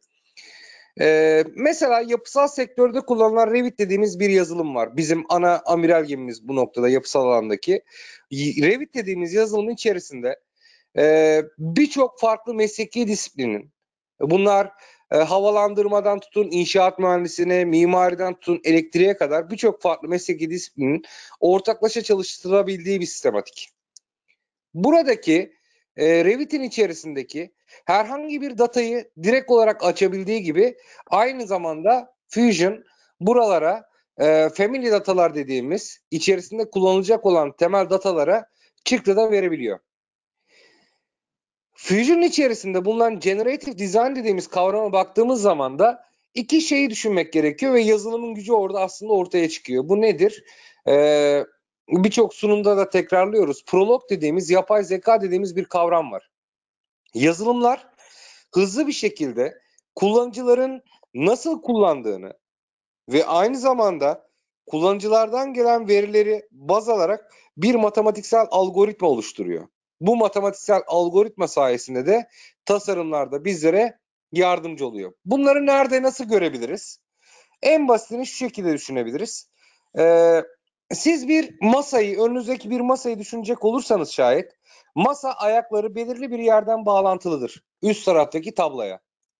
Mesela yapısal sektörde kullanılan Revit dediğimiz bir yazılım var. Bizim ana amiral gemimiz bu noktada yapısal alandaki. Revit dediğimiz yazılımın içerisinde birçok farklı mesleki disiplinin, bunlar havalandırmadan tutun inşaat mühendisine, mimariden tutun elektriğe kadar birçok farklı mesleki disiplinin ortaklaşa çalıştırabildiği bir sistematik. Buradaki Revit'in içerisindeki herhangi bir datayı direkt olarak açabildiği gibi aynı zamanda Fusion buralara family datalar dediğimiz içerisinde kullanılacak olan temel datalara çıktı da verebiliyor. Fusion içerisinde bulunan Generative Design dediğimiz kavrama baktığımız zaman da iki şeyi düşünmek gerekiyor ve yazılımın gücü orada aslında ortaya çıkıyor. Bu nedir? Birçok sunumda da tekrarlıyoruz. Prolog dediğimiz, yapay zeka dediğimiz bir kavram var. Yazılımlar hızlı bir şekilde kullanıcıların nasıl kullandığını ve aynı zamanda kullanıcılardan gelen verileri baz alarak bir matematiksel algoritma oluşturuyor. Bu matematiksel algoritma sayesinde de tasarımlarda bizlere yardımcı oluyor. Bunları nerede, nasıl görebiliriz? En basitini şu şekilde düşünebiliriz. Siz bir masayı, önünüzdeki bir masayı düşünecek olursanız şayet, masa ayakları belirli bir yerden bağlantılıdır. Üst taraftaki tabloya.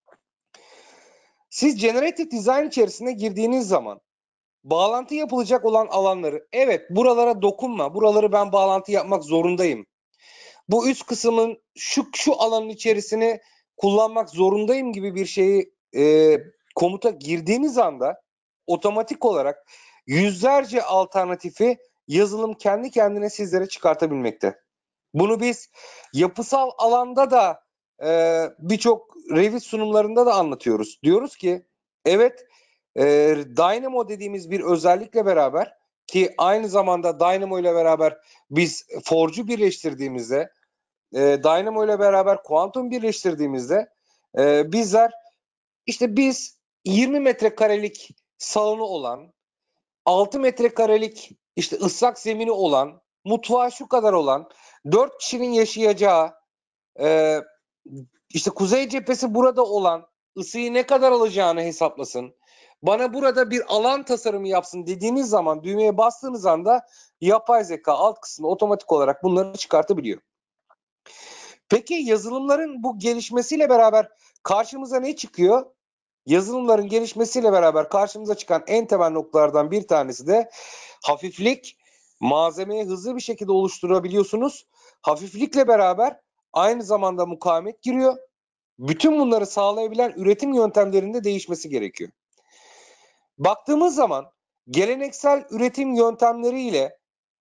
Siz Generative Design içerisine girdiğiniz zaman bağlantı yapılacak olan alanları, evet buralara dokunma, buraları ben bağlantı yapmak zorundayım. Bu üst kısmın şu alanın içerisine kullanmak zorundayım gibi bir şeyi komuta girdiğiniz anda otomatik olarak yüzlerce alternatifi yazılım kendi kendine sizlere çıkartabilmekte. Bunu biz yapısal alanda da birçok Revit sunumlarında da anlatıyoruz. Diyoruz ki evet, Dynamo dediğimiz bir özellikle beraber, ki aynı zamanda Dynamo ile beraber biz Forge'u birleştirdiğimizde, Dynamo ile beraber Quantum birleştirdiğimizde biz 20 metrekarelik salonu olan 6 metrekarelik işte ıslak zemini olan, mutfağı şu kadar olan, 4 kişinin yaşayacağı, işte kuzey cephesi burada olan, ısıyı ne kadar alacağını hesaplasın. Bana burada bir alan tasarımı yapsın dediğiniz zaman, düğmeye bastığınız anda yapay zeka alt kısmında otomatik olarak bunları çıkartabiliyor. Peki yazılımların bu gelişmesiyle beraber karşımıza ne çıkıyor? Yazılımların gelişmesiyle beraber karşımıza çıkan en temel noktalardan bir tanesi de hafiflik. Malzemeyi hızlı bir şekilde oluşturabiliyorsunuz. Hafiflikle beraber aynı zamanda mukavemet giriyor. Bütün bunları sağlayabilen üretim yöntemlerinde değişmesi gerekiyor. Baktığımız zaman geleneksel üretim yöntemleriyle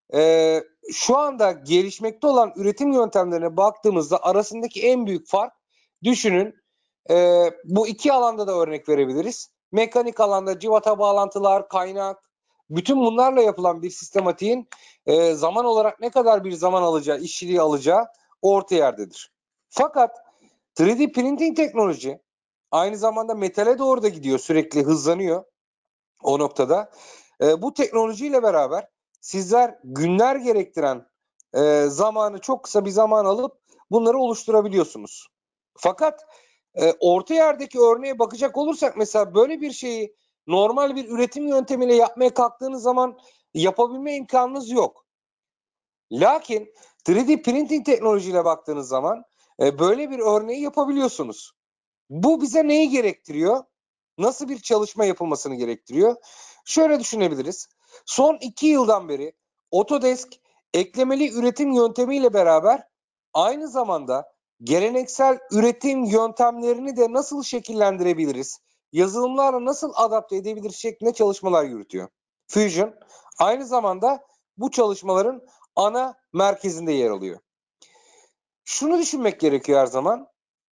şu anda gelişmekte olan üretim yöntemlerine baktığımızda arasındaki en büyük fark, düşünün, bu iki alanda da örnek verebiliriz. Mekanik alanda civata bağlantılar, kaynak, bütün bunlarla yapılan bir sistematiğin zaman olarak ne kadar bir zaman alacağı, işçiliği alacağı orta yerdedir. Fakat 3D printing teknoloji aynı zamanda metale doğru da gidiyor, sürekli hızlanıyor o noktada. Bu teknolojiyle beraber sizler günler gerektiren zamanı çok kısa bir zaman alıp bunları oluşturabiliyorsunuz. Fakat orta yerdeki örneğe bakacak olursak, mesela böyle bir şeyi normal bir üretim yöntemiyle yapmaya kalktığınız zaman yapabilme imkanınız yok. Lakin 3D printing teknolojiyle baktığınız zaman böyle bir örneği yapabiliyorsunuz. Bu bize neyi gerektiriyor? Nasıl bir çalışma yapılmasını gerektiriyor? Şöyle düşünebiliriz. Son 2 yıldan beri Autodesk eklemeli üretim yöntemiyle beraber aynı zamanda geleneksel üretim yöntemlerini de nasıl şekillendirebiliriz, yazılımlarla nasıl adapte edebiliriz şeklinde çalışmalar yürütüyor. Fusion aynı zamanda bu çalışmaların ana merkezinde yer alıyor. Şunu düşünmek gerekiyor her zaman.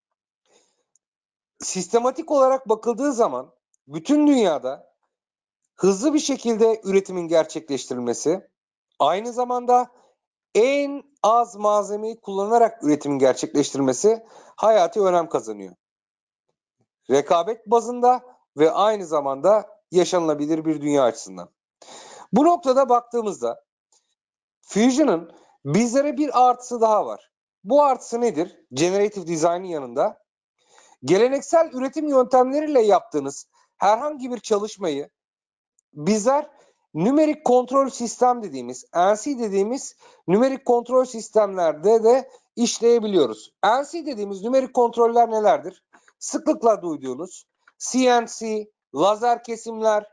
Sistematik olarak bakıldığı zaman bütün dünyada hızlı bir şekilde üretimin gerçekleştirilmesi, aynı zamanda en az malzemeyi kullanarak üretimin gerçekleştirilmesi hayati önem kazanıyor. Rekabet bazında ve aynı zamanda yaşanılabilir bir dünya açısından. Bu noktada baktığımızda Fusion'ın bizlere bir artısı daha var. Bu artısı nedir? Generative Design'in yanında geleneksel üretim yöntemleriyle yaptığınız herhangi bir çalışmayı bizler nümerik kontrol sistem dediğimiz, NC dediğimiz nümerik kontrol sistemlerde de işleyebiliyoruz. NC dediğimiz nümerik kontroller nelerdir? Sıklıkla duyduğunuz CNC, lazer kesimler,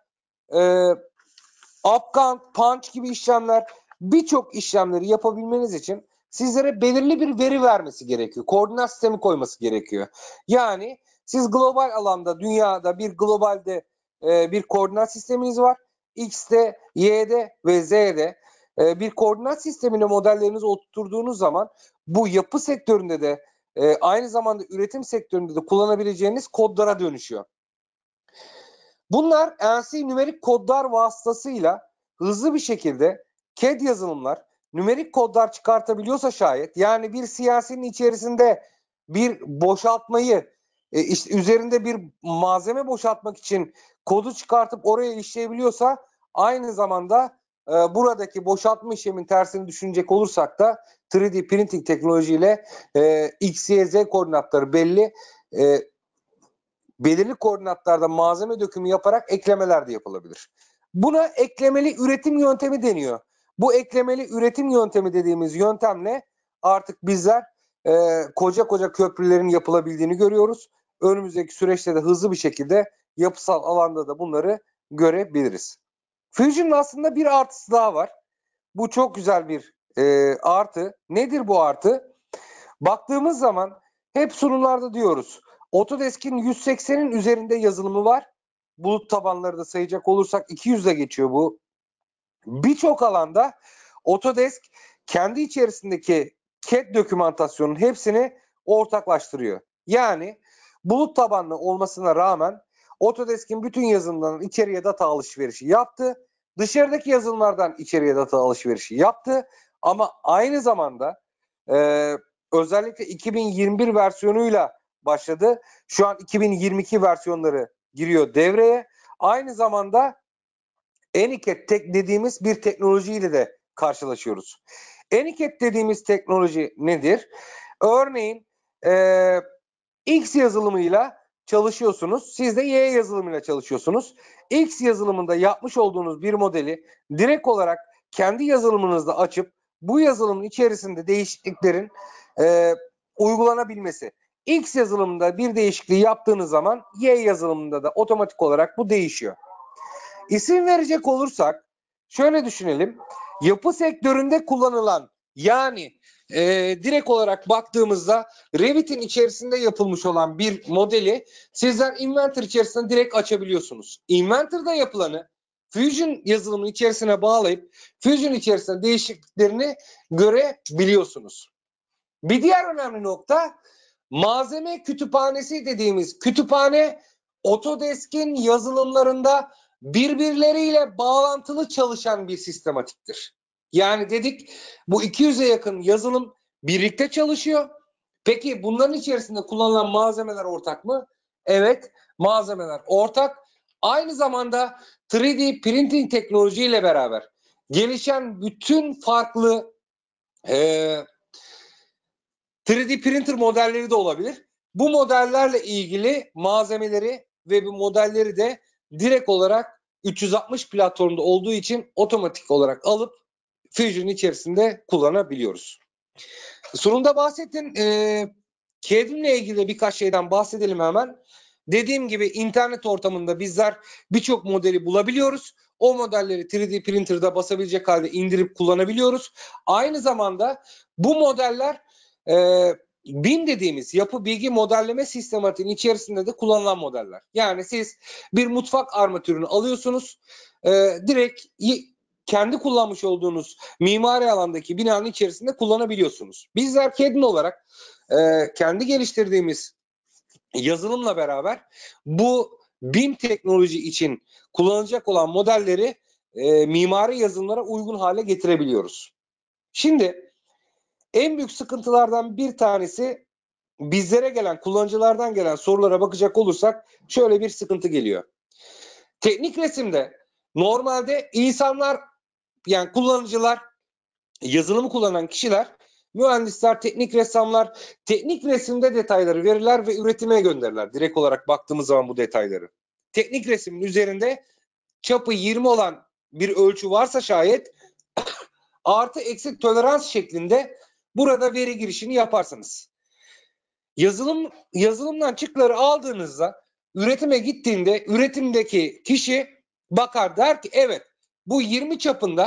upcount, punch gibi işlemler, birçok işlemleri yapabilmeniz için sizlere belirli bir veri vermesi gerekiyor. Koordinat sistemi koyması gerekiyor. Yani siz global alanda, dünyada bir globalde bir koordinat sisteminiz var. X'de, Y'de ve Z'de bir koordinat sistemine modellerinizi oturttuğunuz zaman bu yapı sektöründe de aynı zamanda üretim sektöründe de kullanabileceğiniz kodlara dönüşüyor. Bunlar NC nümerik kodlar vasıtasıyla hızlı bir şekilde CAD yazılımlar nümerik kodlar çıkartabiliyorsa şayet, yani bir CNC'nin içerisinde bir boşaltmayı işte üzerinde bir malzeme boşaltmak için kodu çıkartıp oraya işleyebiliyorsa, aynı zamanda buradaki boşaltma işlemin tersini düşünecek olursak da 3D printing teknolojiyle X, Y, Z koordinatları belli. Belirli koordinatlarda malzeme dökümü yaparak eklemeler de yapılabilir. Buna eklemeli üretim yöntemi deniyor. Bu eklemeli üretim yöntemi dediğimiz yöntemle artık bizler koca koca köprülerin yapılabildiğini görüyoruz. Önümüzdeki süreçte de hızlı bir şekilde yapısal alanda da bunları görebiliriz. Fusion'un aslında bir artısı daha var. Bu çok güzel bir artı. Nedir bu artı? Baktığımız zaman hep sunumlarda diyoruz, Autodesk'in 180'in üzerinde yazılımı var. Bulut tabanları da sayacak olursak 200'e geçiyor bu. Birçok alanda Autodesk kendi içerisindeki CAD dokümantasyonun hepsini ortaklaştırıyor. Yani bulut tabanlı olmasına rağmen Autodesk'in bütün yazılımlarından içeriye data alışverişi yaptı. Dışarıdaki yazılımlardan içeriye data alışverişi yaptı. Ama aynı zamanda özellikle 2021 versiyonuyla başladı. Şu an 2022 versiyonları giriyor devreye. Aynı zamanda AnyCAD dediğimiz bir teknolojiyle de karşılaşıyoruz. AnyCAD dediğimiz teknoloji nedir? Örneğin X yazılımıyla çalışıyorsunuz. Siz de Y yazılımıyla çalışıyorsunuz. X yazılımında yapmış olduğunuz bir modeli direkt olarak kendi yazılımınızda açıp bu yazılımın içerisinde değişikliklerin uygulanabilmesi. X yazılımında bir değişikliği yaptığınız zaman Y yazılımında da otomatik olarak bu değişiyor. İsim verecek olursak şöyle düşünelim. Yapı sektöründe kullanılan yani direkt olarak baktığımızda Revit'in içerisinde yapılmış olan bir modeli sizler Inventor içerisinde direkt açabiliyorsunuz. Inventor'da yapılanı Fusion yazılımının içerisine bağlayıp Fusion içerisinde değişikliklerini görebiliyorsunuz. Bir diğer önemli nokta malzeme kütüphanesi dediğimiz kütüphane Autodesk'in yazılımlarında birbirleriyle bağlantılı çalışan bir sistematiktir. Yani dedik bu 200'e yakın yazılım birlikte çalışıyor. Peki bunların içerisinde kullanılan malzemeler ortak mı? Evet, malzemeler ortak. Aynı zamanda 3D printing teknolojiyle beraber gelişen bütün farklı 3D printer modelleri de olabilir. Bu modellerle ilgili malzemeleri ve bu modelleri de direkt olarak 360 platformda olduğu için otomatik olarak alıp Fusion içerisinde kullanabiliyoruz. Sonunda bahsettim. CAD ile ilgili birkaç şeyden bahsedelim hemen. Dediğim gibi internet ortamında bizler birçok modeli bulabiliyoruz. O modelleri 3D printer'da basabilecek halde indirip kullanabiliyoruz. Aynı zamanda bu modeller BIM dediğimiz yapı bilgi modelleme sistematiğinin içerisinde de kullanılan modeller. Yani siz bir mutfak armatürünü alıyorsunuz. Direkt kendi kullanmış olduğunuz mimari alandaki binanın içerisinde kullanabiliyorsunuz. Bizler CAD olarak kendi geliştirdiğimiz yazılımla beraber bu BIM teknoloji için kullanılacak olan modelleri mimari yazılımlara uygun hale getirebiliyoruz. Şimdi en büyük sıkıntılardan bir tanesi bizlere gelen, kullanıcılardan gelen sorulara bakacak olursak şöyle bir sıkıntı geliyor. Teknik resimde normalde insanlar yani kullanıcılar, yazılımı kullanan kişiler, mühendisler, teknik ressamlar teknik resimde detayları verirler ve üretime gönderirler. Direkt olarak baktığımız zaman bu detayları. Teknik resmin üzerinde çapı 20 olan bir ölçü varsa şayet artı eksi tolerans şeklinde burada veri girişini yaparsınız. Yazılımdan çıktıları aldığınızda üretime gittiğinde üretimdeki kişi bakar der ki evet bu 20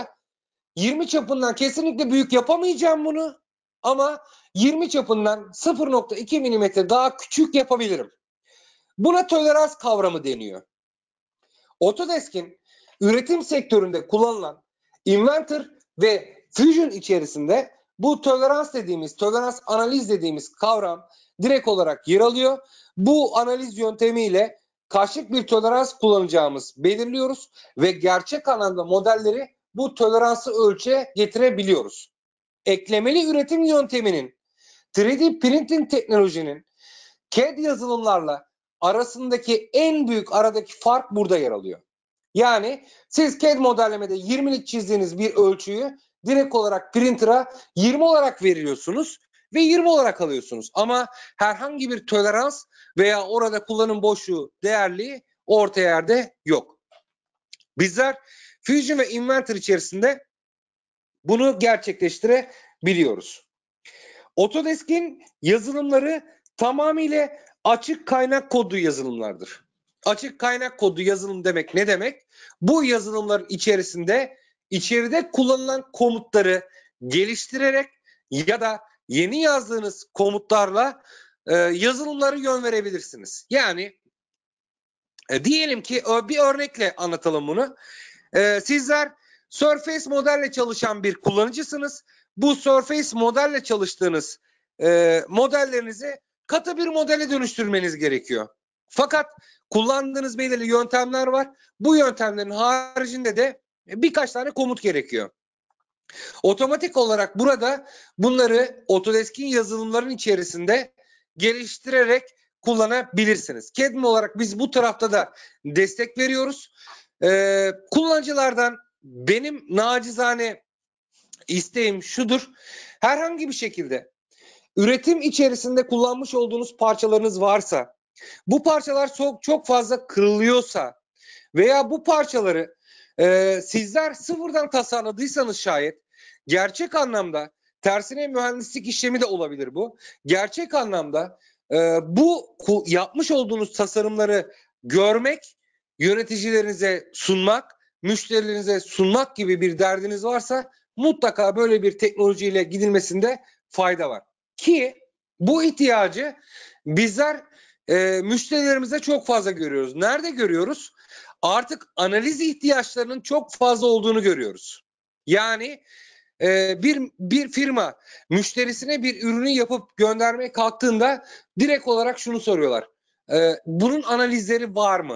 çapından kesinlikle büyük yapamayacağım bunu ama 20 çapından 0.2 milimetre daha küçük yapabilirim. Buna tolerans kavramı deniyor. Autodesk'in üretim sektöründe kullanılan Inventor ve Fusion içerisinde bu tolerans analiz dediğimiz kavram direkt olarak yer alıyor. Bu analiz yöntemiyle kaçlık bir tolerans kullanacağımız belirliyoruz ve gerçek anlamda modelleri bu toleransı ölçüye getirebiliyoruz. Eklemeli üretim yönteminin 3D printing teknolojinin CAD yazılımlarla arasındaki en büyük aradaki fark burada yer alıyor. Yani siz CAD modellemede 20'lik çizdiğiniz bir ölçüyü direkt olarak printer'a 20 olarak veriyorsunuz ve 20 olarak alıyorsunuz. Ama herhangi bir tolerans veya orada kullanım boşluğu değerli orta yerde yok. Bizler Fusion ve Inventor içerisinde bunu gerçekleştirebiliyoruz. Autodesk'in yazılımları tamamıyla açık kaynak kodlu yazılımlardır. Açık kaynak kodlu yazılım demek ne demek? Bu yazılımların içeride kullanılan komutları geliştirerek ya da yeni yazdığınız komutlarla yazılımları yön verebilirsiniz. Yani diyelim ki bir örnekle anlatalım bunu. Sizler Surface modelle çalışan bir kullanıcısınız. Bu Surface modelle çalıştığınız modellerinizi katı bir modele dönüştürmeniz gerekiyor. Fakat kullandığınız belirli yöntemler var. Bu yöntemlerin haricinde de birkaç tane komut gerekiyor. Otomatik olarak burada bunları Autodesk'in yazılımların içerisinde geliştirerek kullanabilirsiniz. CAD olarak biz bu tarafta da destek veriyoruz. Kullanıcılardan benim nacizane isteğim şudur. Herhangi bir şekilde üretim içerisinde kullanmış olduğunuz parçalarınız varsa, bu parçalar çok fazla kırılıyorsa veya bu parçaları sizler sıfırdan tasarladıysanız şayet, gerçek anlamda, tersine mühendislik işlemi de olabilir bu. Gerçek anlamda bu yapmış olduğunuz tasarımları görmek, yöneticilerinize sunmak, müşterilerinize sunmak gibi bir derdiniz varsa mutlaka böyle bir teknolojiyle gidilmesinde fayda var. Ki bu ihtiyacı bizler müşterilerimize çok fazla görüyoruz. Nerede görüyoruz? Artık analiz ihtiyaçlarının çok fazla olduğunu görüyoruz. Yani bir firma müşterisine bir ürünü yapıp göndermeye kalktığında direkt olarak şunu soruyorlar. Bunun analizleri var mı?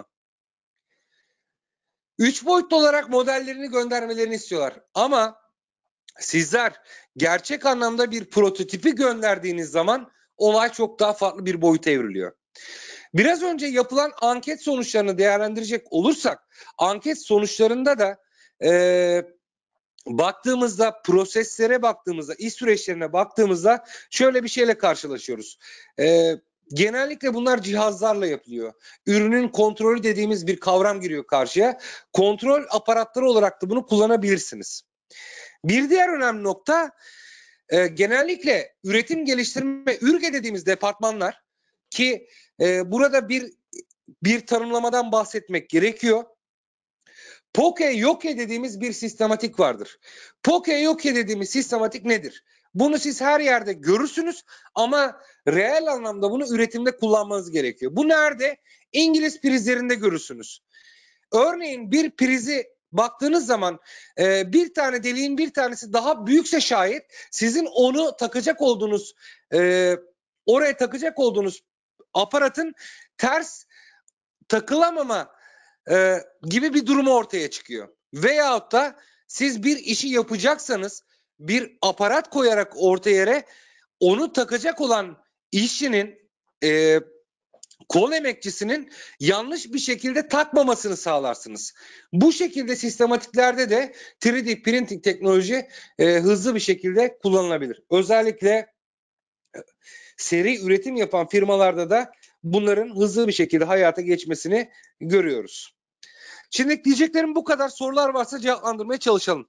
3 boyutlu olarak modellerini göndermelerini istiyorlar. Ama sizler gerçek anlamda bir prototipi gönderdiğiniz zaman olay çok daha farklı bir boyuta evriliyor. Biraz önce yapılan anket sonuçlarını değerlendirecek olursak, anket sonuçlarında da baktığımızda, proseslere baktığımızda, iş süreçlerine baktığımızda şöyle bir şeyle karşılaşıyoruz. Genellikle bunlar cihazlarla yapılıyor. Ürünün kontrolü dediğimiz bir kavram giriyor karşıya. Kontrol aparatları olarak da bunu kullanabilirsiniz. Bir diğer önemli nokta, genellikle üretim geliştirme, ÜRGE dediğimiz departmanlar ki burada bir tanımlamadan bahsetmek gerekiyor. POK-YOKE dediğimiz bir sistematik vardır. POK-YOKE dediğimiz sistematik nedir? Bunu siz her yerde görürsünüz ama reel anlamda bunu üretimde kullanmanız gerekiyor. Bu nerede? İngiliz prizlerinde görürsünüz. Örneğin bir prizi baktığınız zaman bir tane deliğin bir tanesi daha büyükse şayet sizin onu takacak olduğunuz oraya takacak olduğunuz aparatın ters takılamama gibi bir durumu ortaya çıkıyor. Veyahut da siz bir işi yapacaksanız bir aparat koyarak ortaya yere onu takacak olan işçinin kol emekçisinin yanlış bir şekilde takmamasını sağlarsınız. Bu şekilde sistematiklerde de 3D printing teknoloji hızlı bir şekilde kullanılabilir. Özellikle seri üretim yapan firmalarda da bunların hızlı bir şekilde hayata geçmesini görüyoruz. Şimdi diyeceklerim bu kadar. Sorular varsa cevaplandırmaya çalışalım.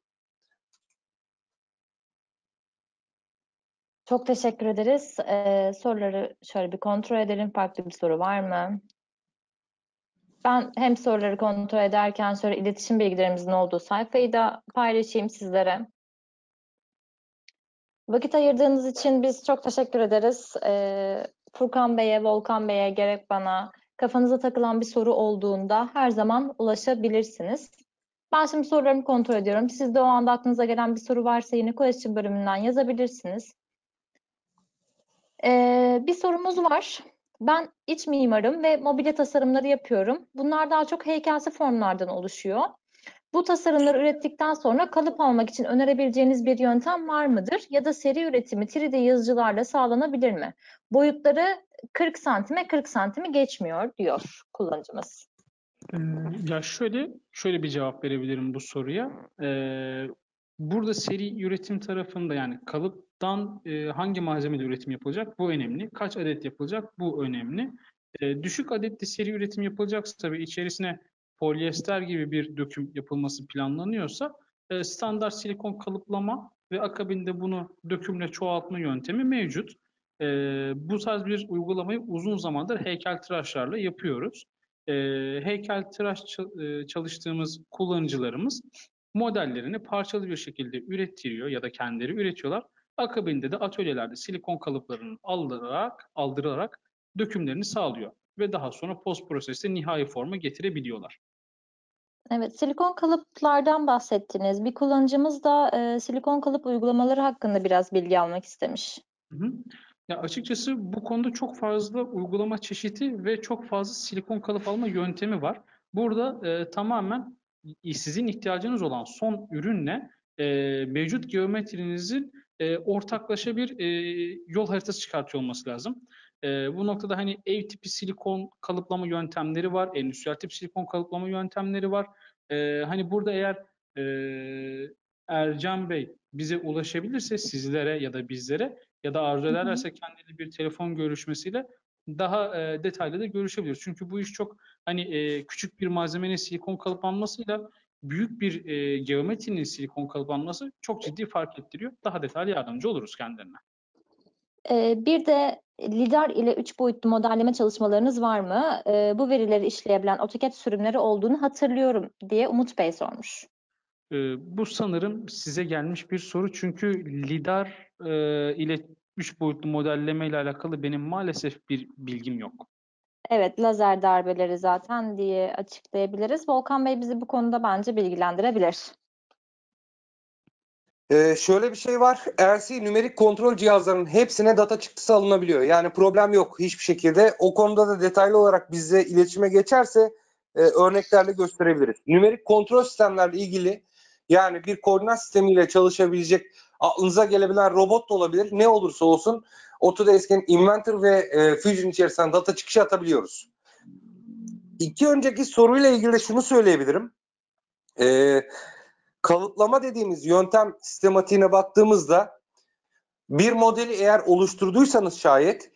Çok teşekkür ederiz. Soruları şöyle bir kontrol edelim. Farklı bir soru var mı? Ben hem soruları kontrol ederken şöyle iletişim bilgilerimizin olduğu sayfayı da paylaşayım sizlere. Vakit ayırdığınız için biz çok teşekkür ederiz. Furkan Bey'e, Volkan Bey'e gerek bana kafanıza takılan bir soru olduğunda her zaman ulaşabilirsiniz. Ben şimdi sorularımı kontrol ediyorum. Siz de o anda aklınıza gelen bir soru varsa yine question bölümünden yazabilirsiniz. Bir sorumuz var. Ben iç mimarım ve mobilya tasarımları yapıyorum. Bunlar daha çok heykelsi formlardan oluşuyor. Bu tasarımları ürettikten sonra kalıp almak için önerebileceğiniz bir yöntem var mıdır? Ya da seri üretimi 3D yazıcılarla sağlanabilir mi? Boyutları 40 santime 40 santimi geçmiyor diyor kullanıcımız. Ya şöyle bir cevap verebilirim bu soruya. Burada seri üretim tarafında yani kalıptan hangi malzemeyle üretim yapılacak bu önemli. Kaç adet yapılacak bu önemli. Düşük adetli seri üretim yapılacaksa tabii içerisine polyester gibi bir döküm yapılması planlanıyorsa standart silikon kalıplama ve akabinde bunu dökümle çoğaltma yöntemi mevcut. Bu tarz bir uygulamayı uzun zamandır heykeltıraşlarla yapıyoruz. Heykeltıraş çalıştığımız kullanıcılarımız modellerini parçalı bir şekilde ürettiriyor ya da kendileri üretiyorlar. Akabinde de atölyelerde silikon kalıplarını aldırılarak dökümlerini sağlıyor ve daha sonra post proseste nihai forma getirebiliyorlar. Evet, silikon kalıplardan bahsettiniz. Bir kullanıcımız da silikon kalıp uygulamaları hakkında biraz bilgi almak istemiş. Hı hı. Ya açıkçası bu konuda çok fazla uygulama çeşidi ve çok fazla silikon kalıp alma yöntemi var. Burada tamamen sizin ihtiyacınız olan son ürünle mevcut geometrinizin ortaklaşa bir yol haritası çıkartıyor olması lazım. Bu noktada hani ev tipi silikon kalıplama yöntemleri var, endüstriyel tip silikon kalıplama yöntemleri var. Hani burada eğer Ercan Bey bize ulaşabilirse sizlere ya da bizlere ya da arzu ederlerse kendileri bir telefon görüşmesiyle daha detaylı da görüşebiliriz. Çünkü bu iş çok hani küçük bir malzemenin silikon kalıplanmasıyla büyük bir geometrinin silikon kalıplanması çok ciddi fark ettiriyor. Daha detaylı yardımcı oluruz kendilerine. Bir de LiDAR ile 3 boyutlu modelleme çalışmalarınız var mı? Bu verileri işleyebilen AutoCAD sürümleri olduğunu hatırlıyorum diye Umut Bey sormuş. Bu sanırım size gelmiş bir soru. Çünkü LiDAR ile 3 boyutlu modelleme ile alakalı benim maalesef bir bilgim yok. Evet, lazer darbeleri zaten diye açıklayabiliriz. Volkan Bey bizi bu konuda bence bilgilendirebilir. Şöyle bir şey var. RC nümerik kontrol cihazlarının hepsine data çıktısı alınabiliyor. Yani problem yok hiçbir şekilde. O konuda da detaylı olarak bizle iletişime geçerse örneklerle gösterebiliriz. Nümerik kontrol sistemlerle ilgili yani bir koordinat sistemiyle çalışabilecek aklınıza gelebilen robot da olabilir. Ne olursa olsun Autodesk'in Inventor ve Fusion içerisinden data çıkışı atabiliyoruz. İki önceki soruyla ilgili de şunu söyleyebilirim. Kalıplama dediğimiz yöntem sistematiğine baktığımızda bir modeli eğer oluşturduysanız şayet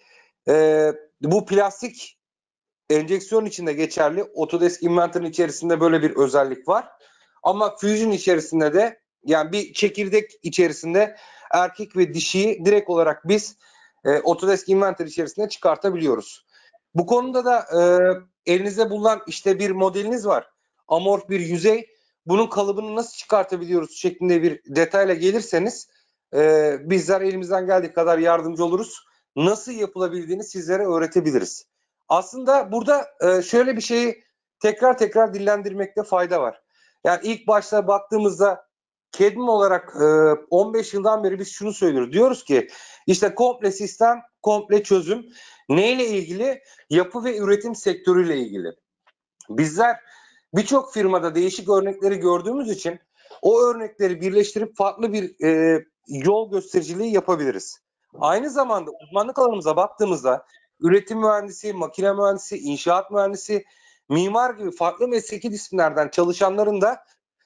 bu plastik enjeksiyon içinde geçerli. Autodesk Inventor'ın içerisinde böyle bir özellik var. Ama Fusion içerisinde de yani bir çekirdek içerisinde erkek ve dişiyi direkt olarak biz Autodesk Inventor içerisinde çıkartabiliyoruz. Bu konuda da elinizde bulunan işte bir modeliniz var. Amorf bir yüzey. Bunun kalıbını nasıl çıkartabiliyoruz şeklinde bir detayla gelirseniz bizler elimizden geldiği kadar yardımcı oluruz. Nasıl yapılabildiğini sizlere öğretebiliriz. Aslında burada şöyle bir şeyi tekrar tekrar dillendirmekte fayda var. Yani ilk başta baktığımızda KEDM olarak 15 yıldan beri biz şunu söylüyoruz. Diyoruz ki işte komple sistem, komple çözüm. Neyle ilgili? Yapı ve üretim sektörüyle ilgili. Bizler birçok firmada değişik örnekleri gördüğümüz için o örnekleri birleştirip farklı bir yol göstericiliği yapabiliriz. Aynı zamanda uzmanlık alanımıza baktığımızda üretim mühendisi, makine mühendisi, inşaat mühendisi, mimar gibi farklı mesleki disiplinlerden çalışanların da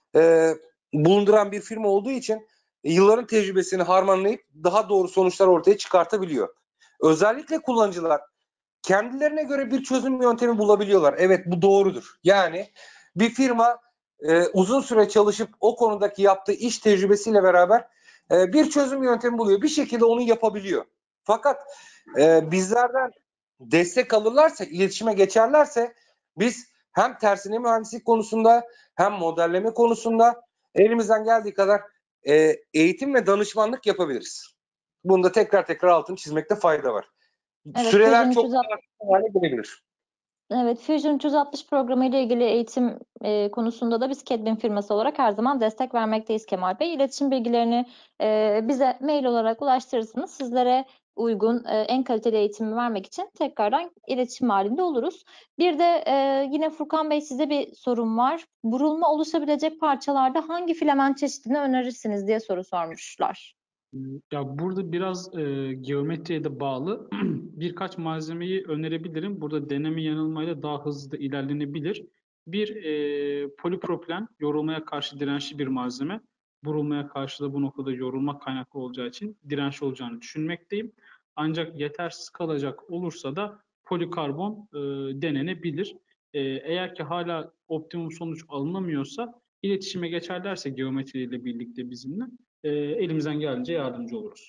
bulunduran bir firma olduğu için yılların tecrübesini harmanlayıp daha doğru sonuçlar ortaya çıkartabiliyor. Özellikle kullanıcılar kendilerine göre bir çözüm yöntemi bulabiliyorlar. Evet, bu doğrudur. Yani bir firma uzun süre çalışıp o konudaki yaptığı iş tecrübesiyle beraber bir çözüm yöntemi buluyor. Bir şekilde onu yapabiliyor. Fakat bizlerden destek alırlarsa, iletişime geçerlerse biz hem tersine mühendislik konusunda hem modelleme konusunda elimizden geldiği kadar eğitim ve danışmanlık yapabiliriz. Bunda tekrar tekrar altını çizmekte fayda var. Evet, Süreler Fusion çok 360 hale gelebilir. Evet, Fusion 360 programı ile ilgili eğitim konusunda da biz Kedbin firması olarak her zaman destek vermekteyiz Kemal Bey. İletişim bilgilerini bize mail olarak ulaştırırsınız. Sizlere uygun en kaliteli eğitimi vermek için tekrardan iletişim halinde oluruz. Bir de yine Furkan Bey size bir sorum var. Burulma oluşabilecek parçalarda hangi filament çeşidini önerirsiniz diye soru sormuşlar. Ya burada biraz geometriye de bağlı birkaç malzemeyi önerebilirim. Burada deneme yanılmayla daha hızlı da ilerlenebilir. Bir polipropilen yorulmaya karşı dirençli bir malzeme. Burulmaya karşı da bu noktada yorulma kaynaklı olacağı için dirençli olacağını düşünmekteyim. Ancak yetersiz kalacak olursa da polikarbon denenebilir. Eğer ki hala optimum sonuç alınamıyorsa iletişime geçerlerse geometriyle birlikte bizimle elimizden geldiğince yardımcı oluruz.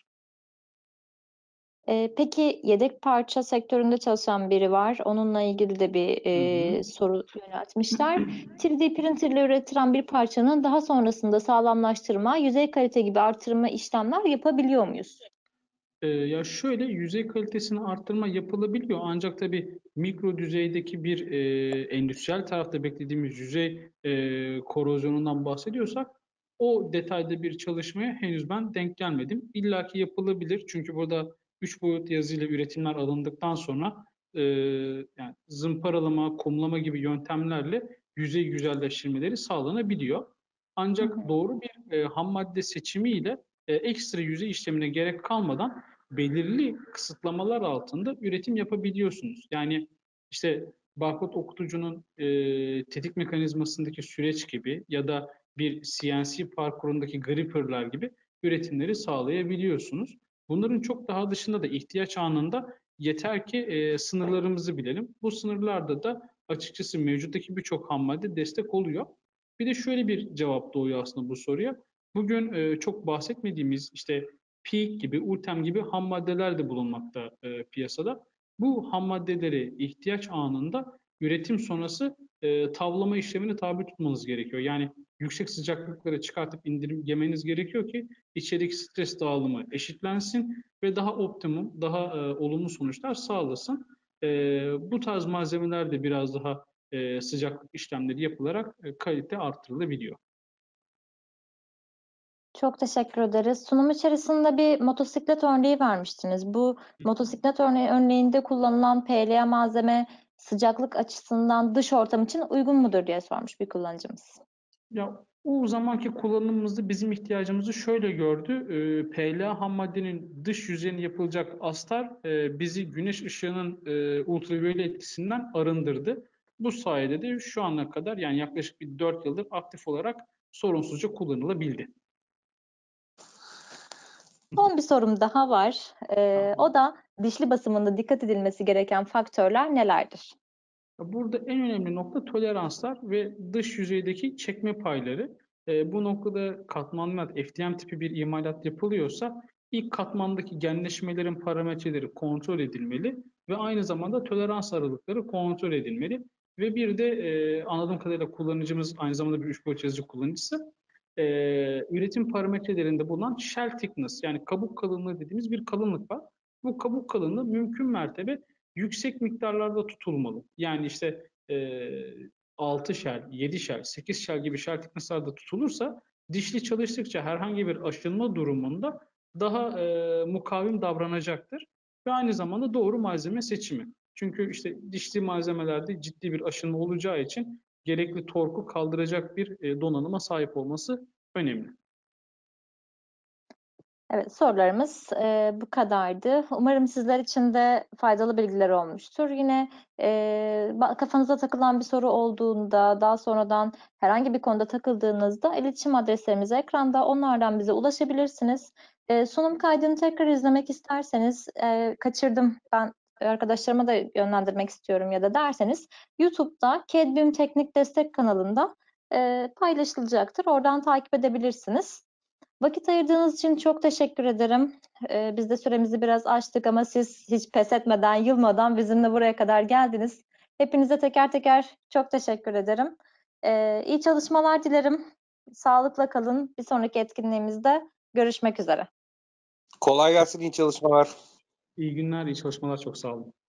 Peki yedek parça sektöründe çalışan biri var. Onunla ilgili de bir Hı hı. soru yöneltmişler. 3D printer ile üretilen bir parçanın daha sonrasında sağlamlaştırma, yüzey kalite gibi artırma işlemler yapabiliyor muyuz? Ya şöyle yüzey kalitesini arttırma yapılabiliyor ancak tabii mikro düzeydeki bir endüstriyel tarafta beklediğimiz yüzey korozyonundan bahsediyorsak o detayda bir çalışmaya henüz ben denk gelmedim. İlla ki yapılabilir çünkü burada 3 boyut yazıyla üretimler alındıktan sonra yani zımparalama, kumlama gibi yöntemlerle yüzey güzelleştirmeleri sağlanabiliyor. Hı Ancak hı. doğru bir ham madde seçimiyle ekstra yüzey işlemine gerek kalmadan belirli kısıtlamalar altında üretim yapabiliyorsunuz. Yani işte barkod okutucunun tetik mekanizmasındaki süreç gibi ya da bir CNC parkurundaki gripper'lar gibi üretimleri sağlayabiliyorsunuz. Bunların çok daha dışında da ihtiyaç anında yeter ki sınırlarımızı bilelim. Bu sınırlarda da açıkçası mevcuttaki birçok ham madde destek oluyor. Bir de şöyle bir cevap doğuyor aslında bu soruya. Bugün çok bahsetmediğimiz işte Peak gibi, Ultem gibi ham maddeler de bulunmakta piyasada. Bu ham maddeleri ihtiyaç anında üretim sonrası tavlama işlemine tabi tutmanız gerekiyor. Yani yüksek sıcaklıklara çıkartıp indirgemeniz gerekiyor ki içerideki stres dağılımı eşitlensin ve daha optimum, daha olumlu sonuçlar sağlasın. Bu tarz malzemeler de biraz daha sıcaklık işlemleri yapılarak kalite arttırılabiliyor. Çok teşekkür ederiz. Sunum içerisinde bir motosiklet örneği vermiştiniz. Bu motosiklet örneğinde kullanılan PLA malzeme sıcaklık açısından dış ortam için uygun mudur diye sormuş bir kullanıcımız. Ya o zamanki kullanımımızda bizim ihtiyacımızı şöyle gördü. PLA ham maddenin dış yüzeyine yapılacak astar bizi güneş ışığının ultraviyole etkisinden arındırdı. Bu sayede de şu ana kadar yani yaklaşık bir 4 yıldır aktif olarak sorunsuzca kullanılabildi. Son bir sorum daha var. O da dişli basımında dikkat edilmesi gereken faktörler nelerdir? Burada en önemli nokta toleranslar ve dış yüzeydeki çekme payları. Bu noktada katmanlar FDM tipi bir imalat yapılıyorsa ilk katmandaki genleşmelerin parametreleri kontrol edilmeli ve aynı zamanda tolerans aralıkları kontrol edilmeli. Ve bir de anladığım kadarıyla kullanıcımız aynı zamanda bir 3 boyut yazıcı kullanıcısı. Üretim parametrelerinde bulunan shell thickness yani kabuk kalınlığı dediğimiz bir kalınlık var. Bu kabuk kalınlığı mümkün mertebe yüksek miktarlarda tutulmalı. Yani işte 6 shell, 7 shell, 8 shell gibi shell thickness'larda tutulursa dişli çalıştıkça herhangi bir aşınma durumunda daha mukavim davranacaktır. Ve aynı zamanda doğru malzeme seçimi. Çünkü işte dişli malzemelerde ciddi bir aşınma olacağı için gerekli torku kaldıracak bir donanıma sahip olması önemli. Evet, sorularımız bu kadardı. Umarım sizler için de faydalı bilgiler olmuştur. Yine kafanıza takılan bir soru olduğunda, daha sonradan herhangi bir konuda takıldığınızda iletişim adreslerimiz ekranda. Onlardan bize ulaşabilirsiniz. Sunum kaydını tekrar izlemek isterseniz, kaçırdım ben arkadaşlarıma da yönlendirmek istiyorum ya da derseniz YouTube'da Kedbim Teknik Destek kanalında paylaşılacaktır. Oradan takip edebilirsiniz. Vakit ayırdığınız için çok teşekkür ederim. Biz de süremizi biraz aştık ama siz hiç pes etmeden, yılmadan bizimle buraya kadar geldiniz. Hepinize teker teker çok teşekkür ederim. İyi çalışmalar dilerim. Sağlıkla kalın. Bir sonraki etkinliğimizde görüşmek üzere. Kolay gelsin, iyi çalışmalar. İyi günler, iyi çalışmalar. Çok sağ olun.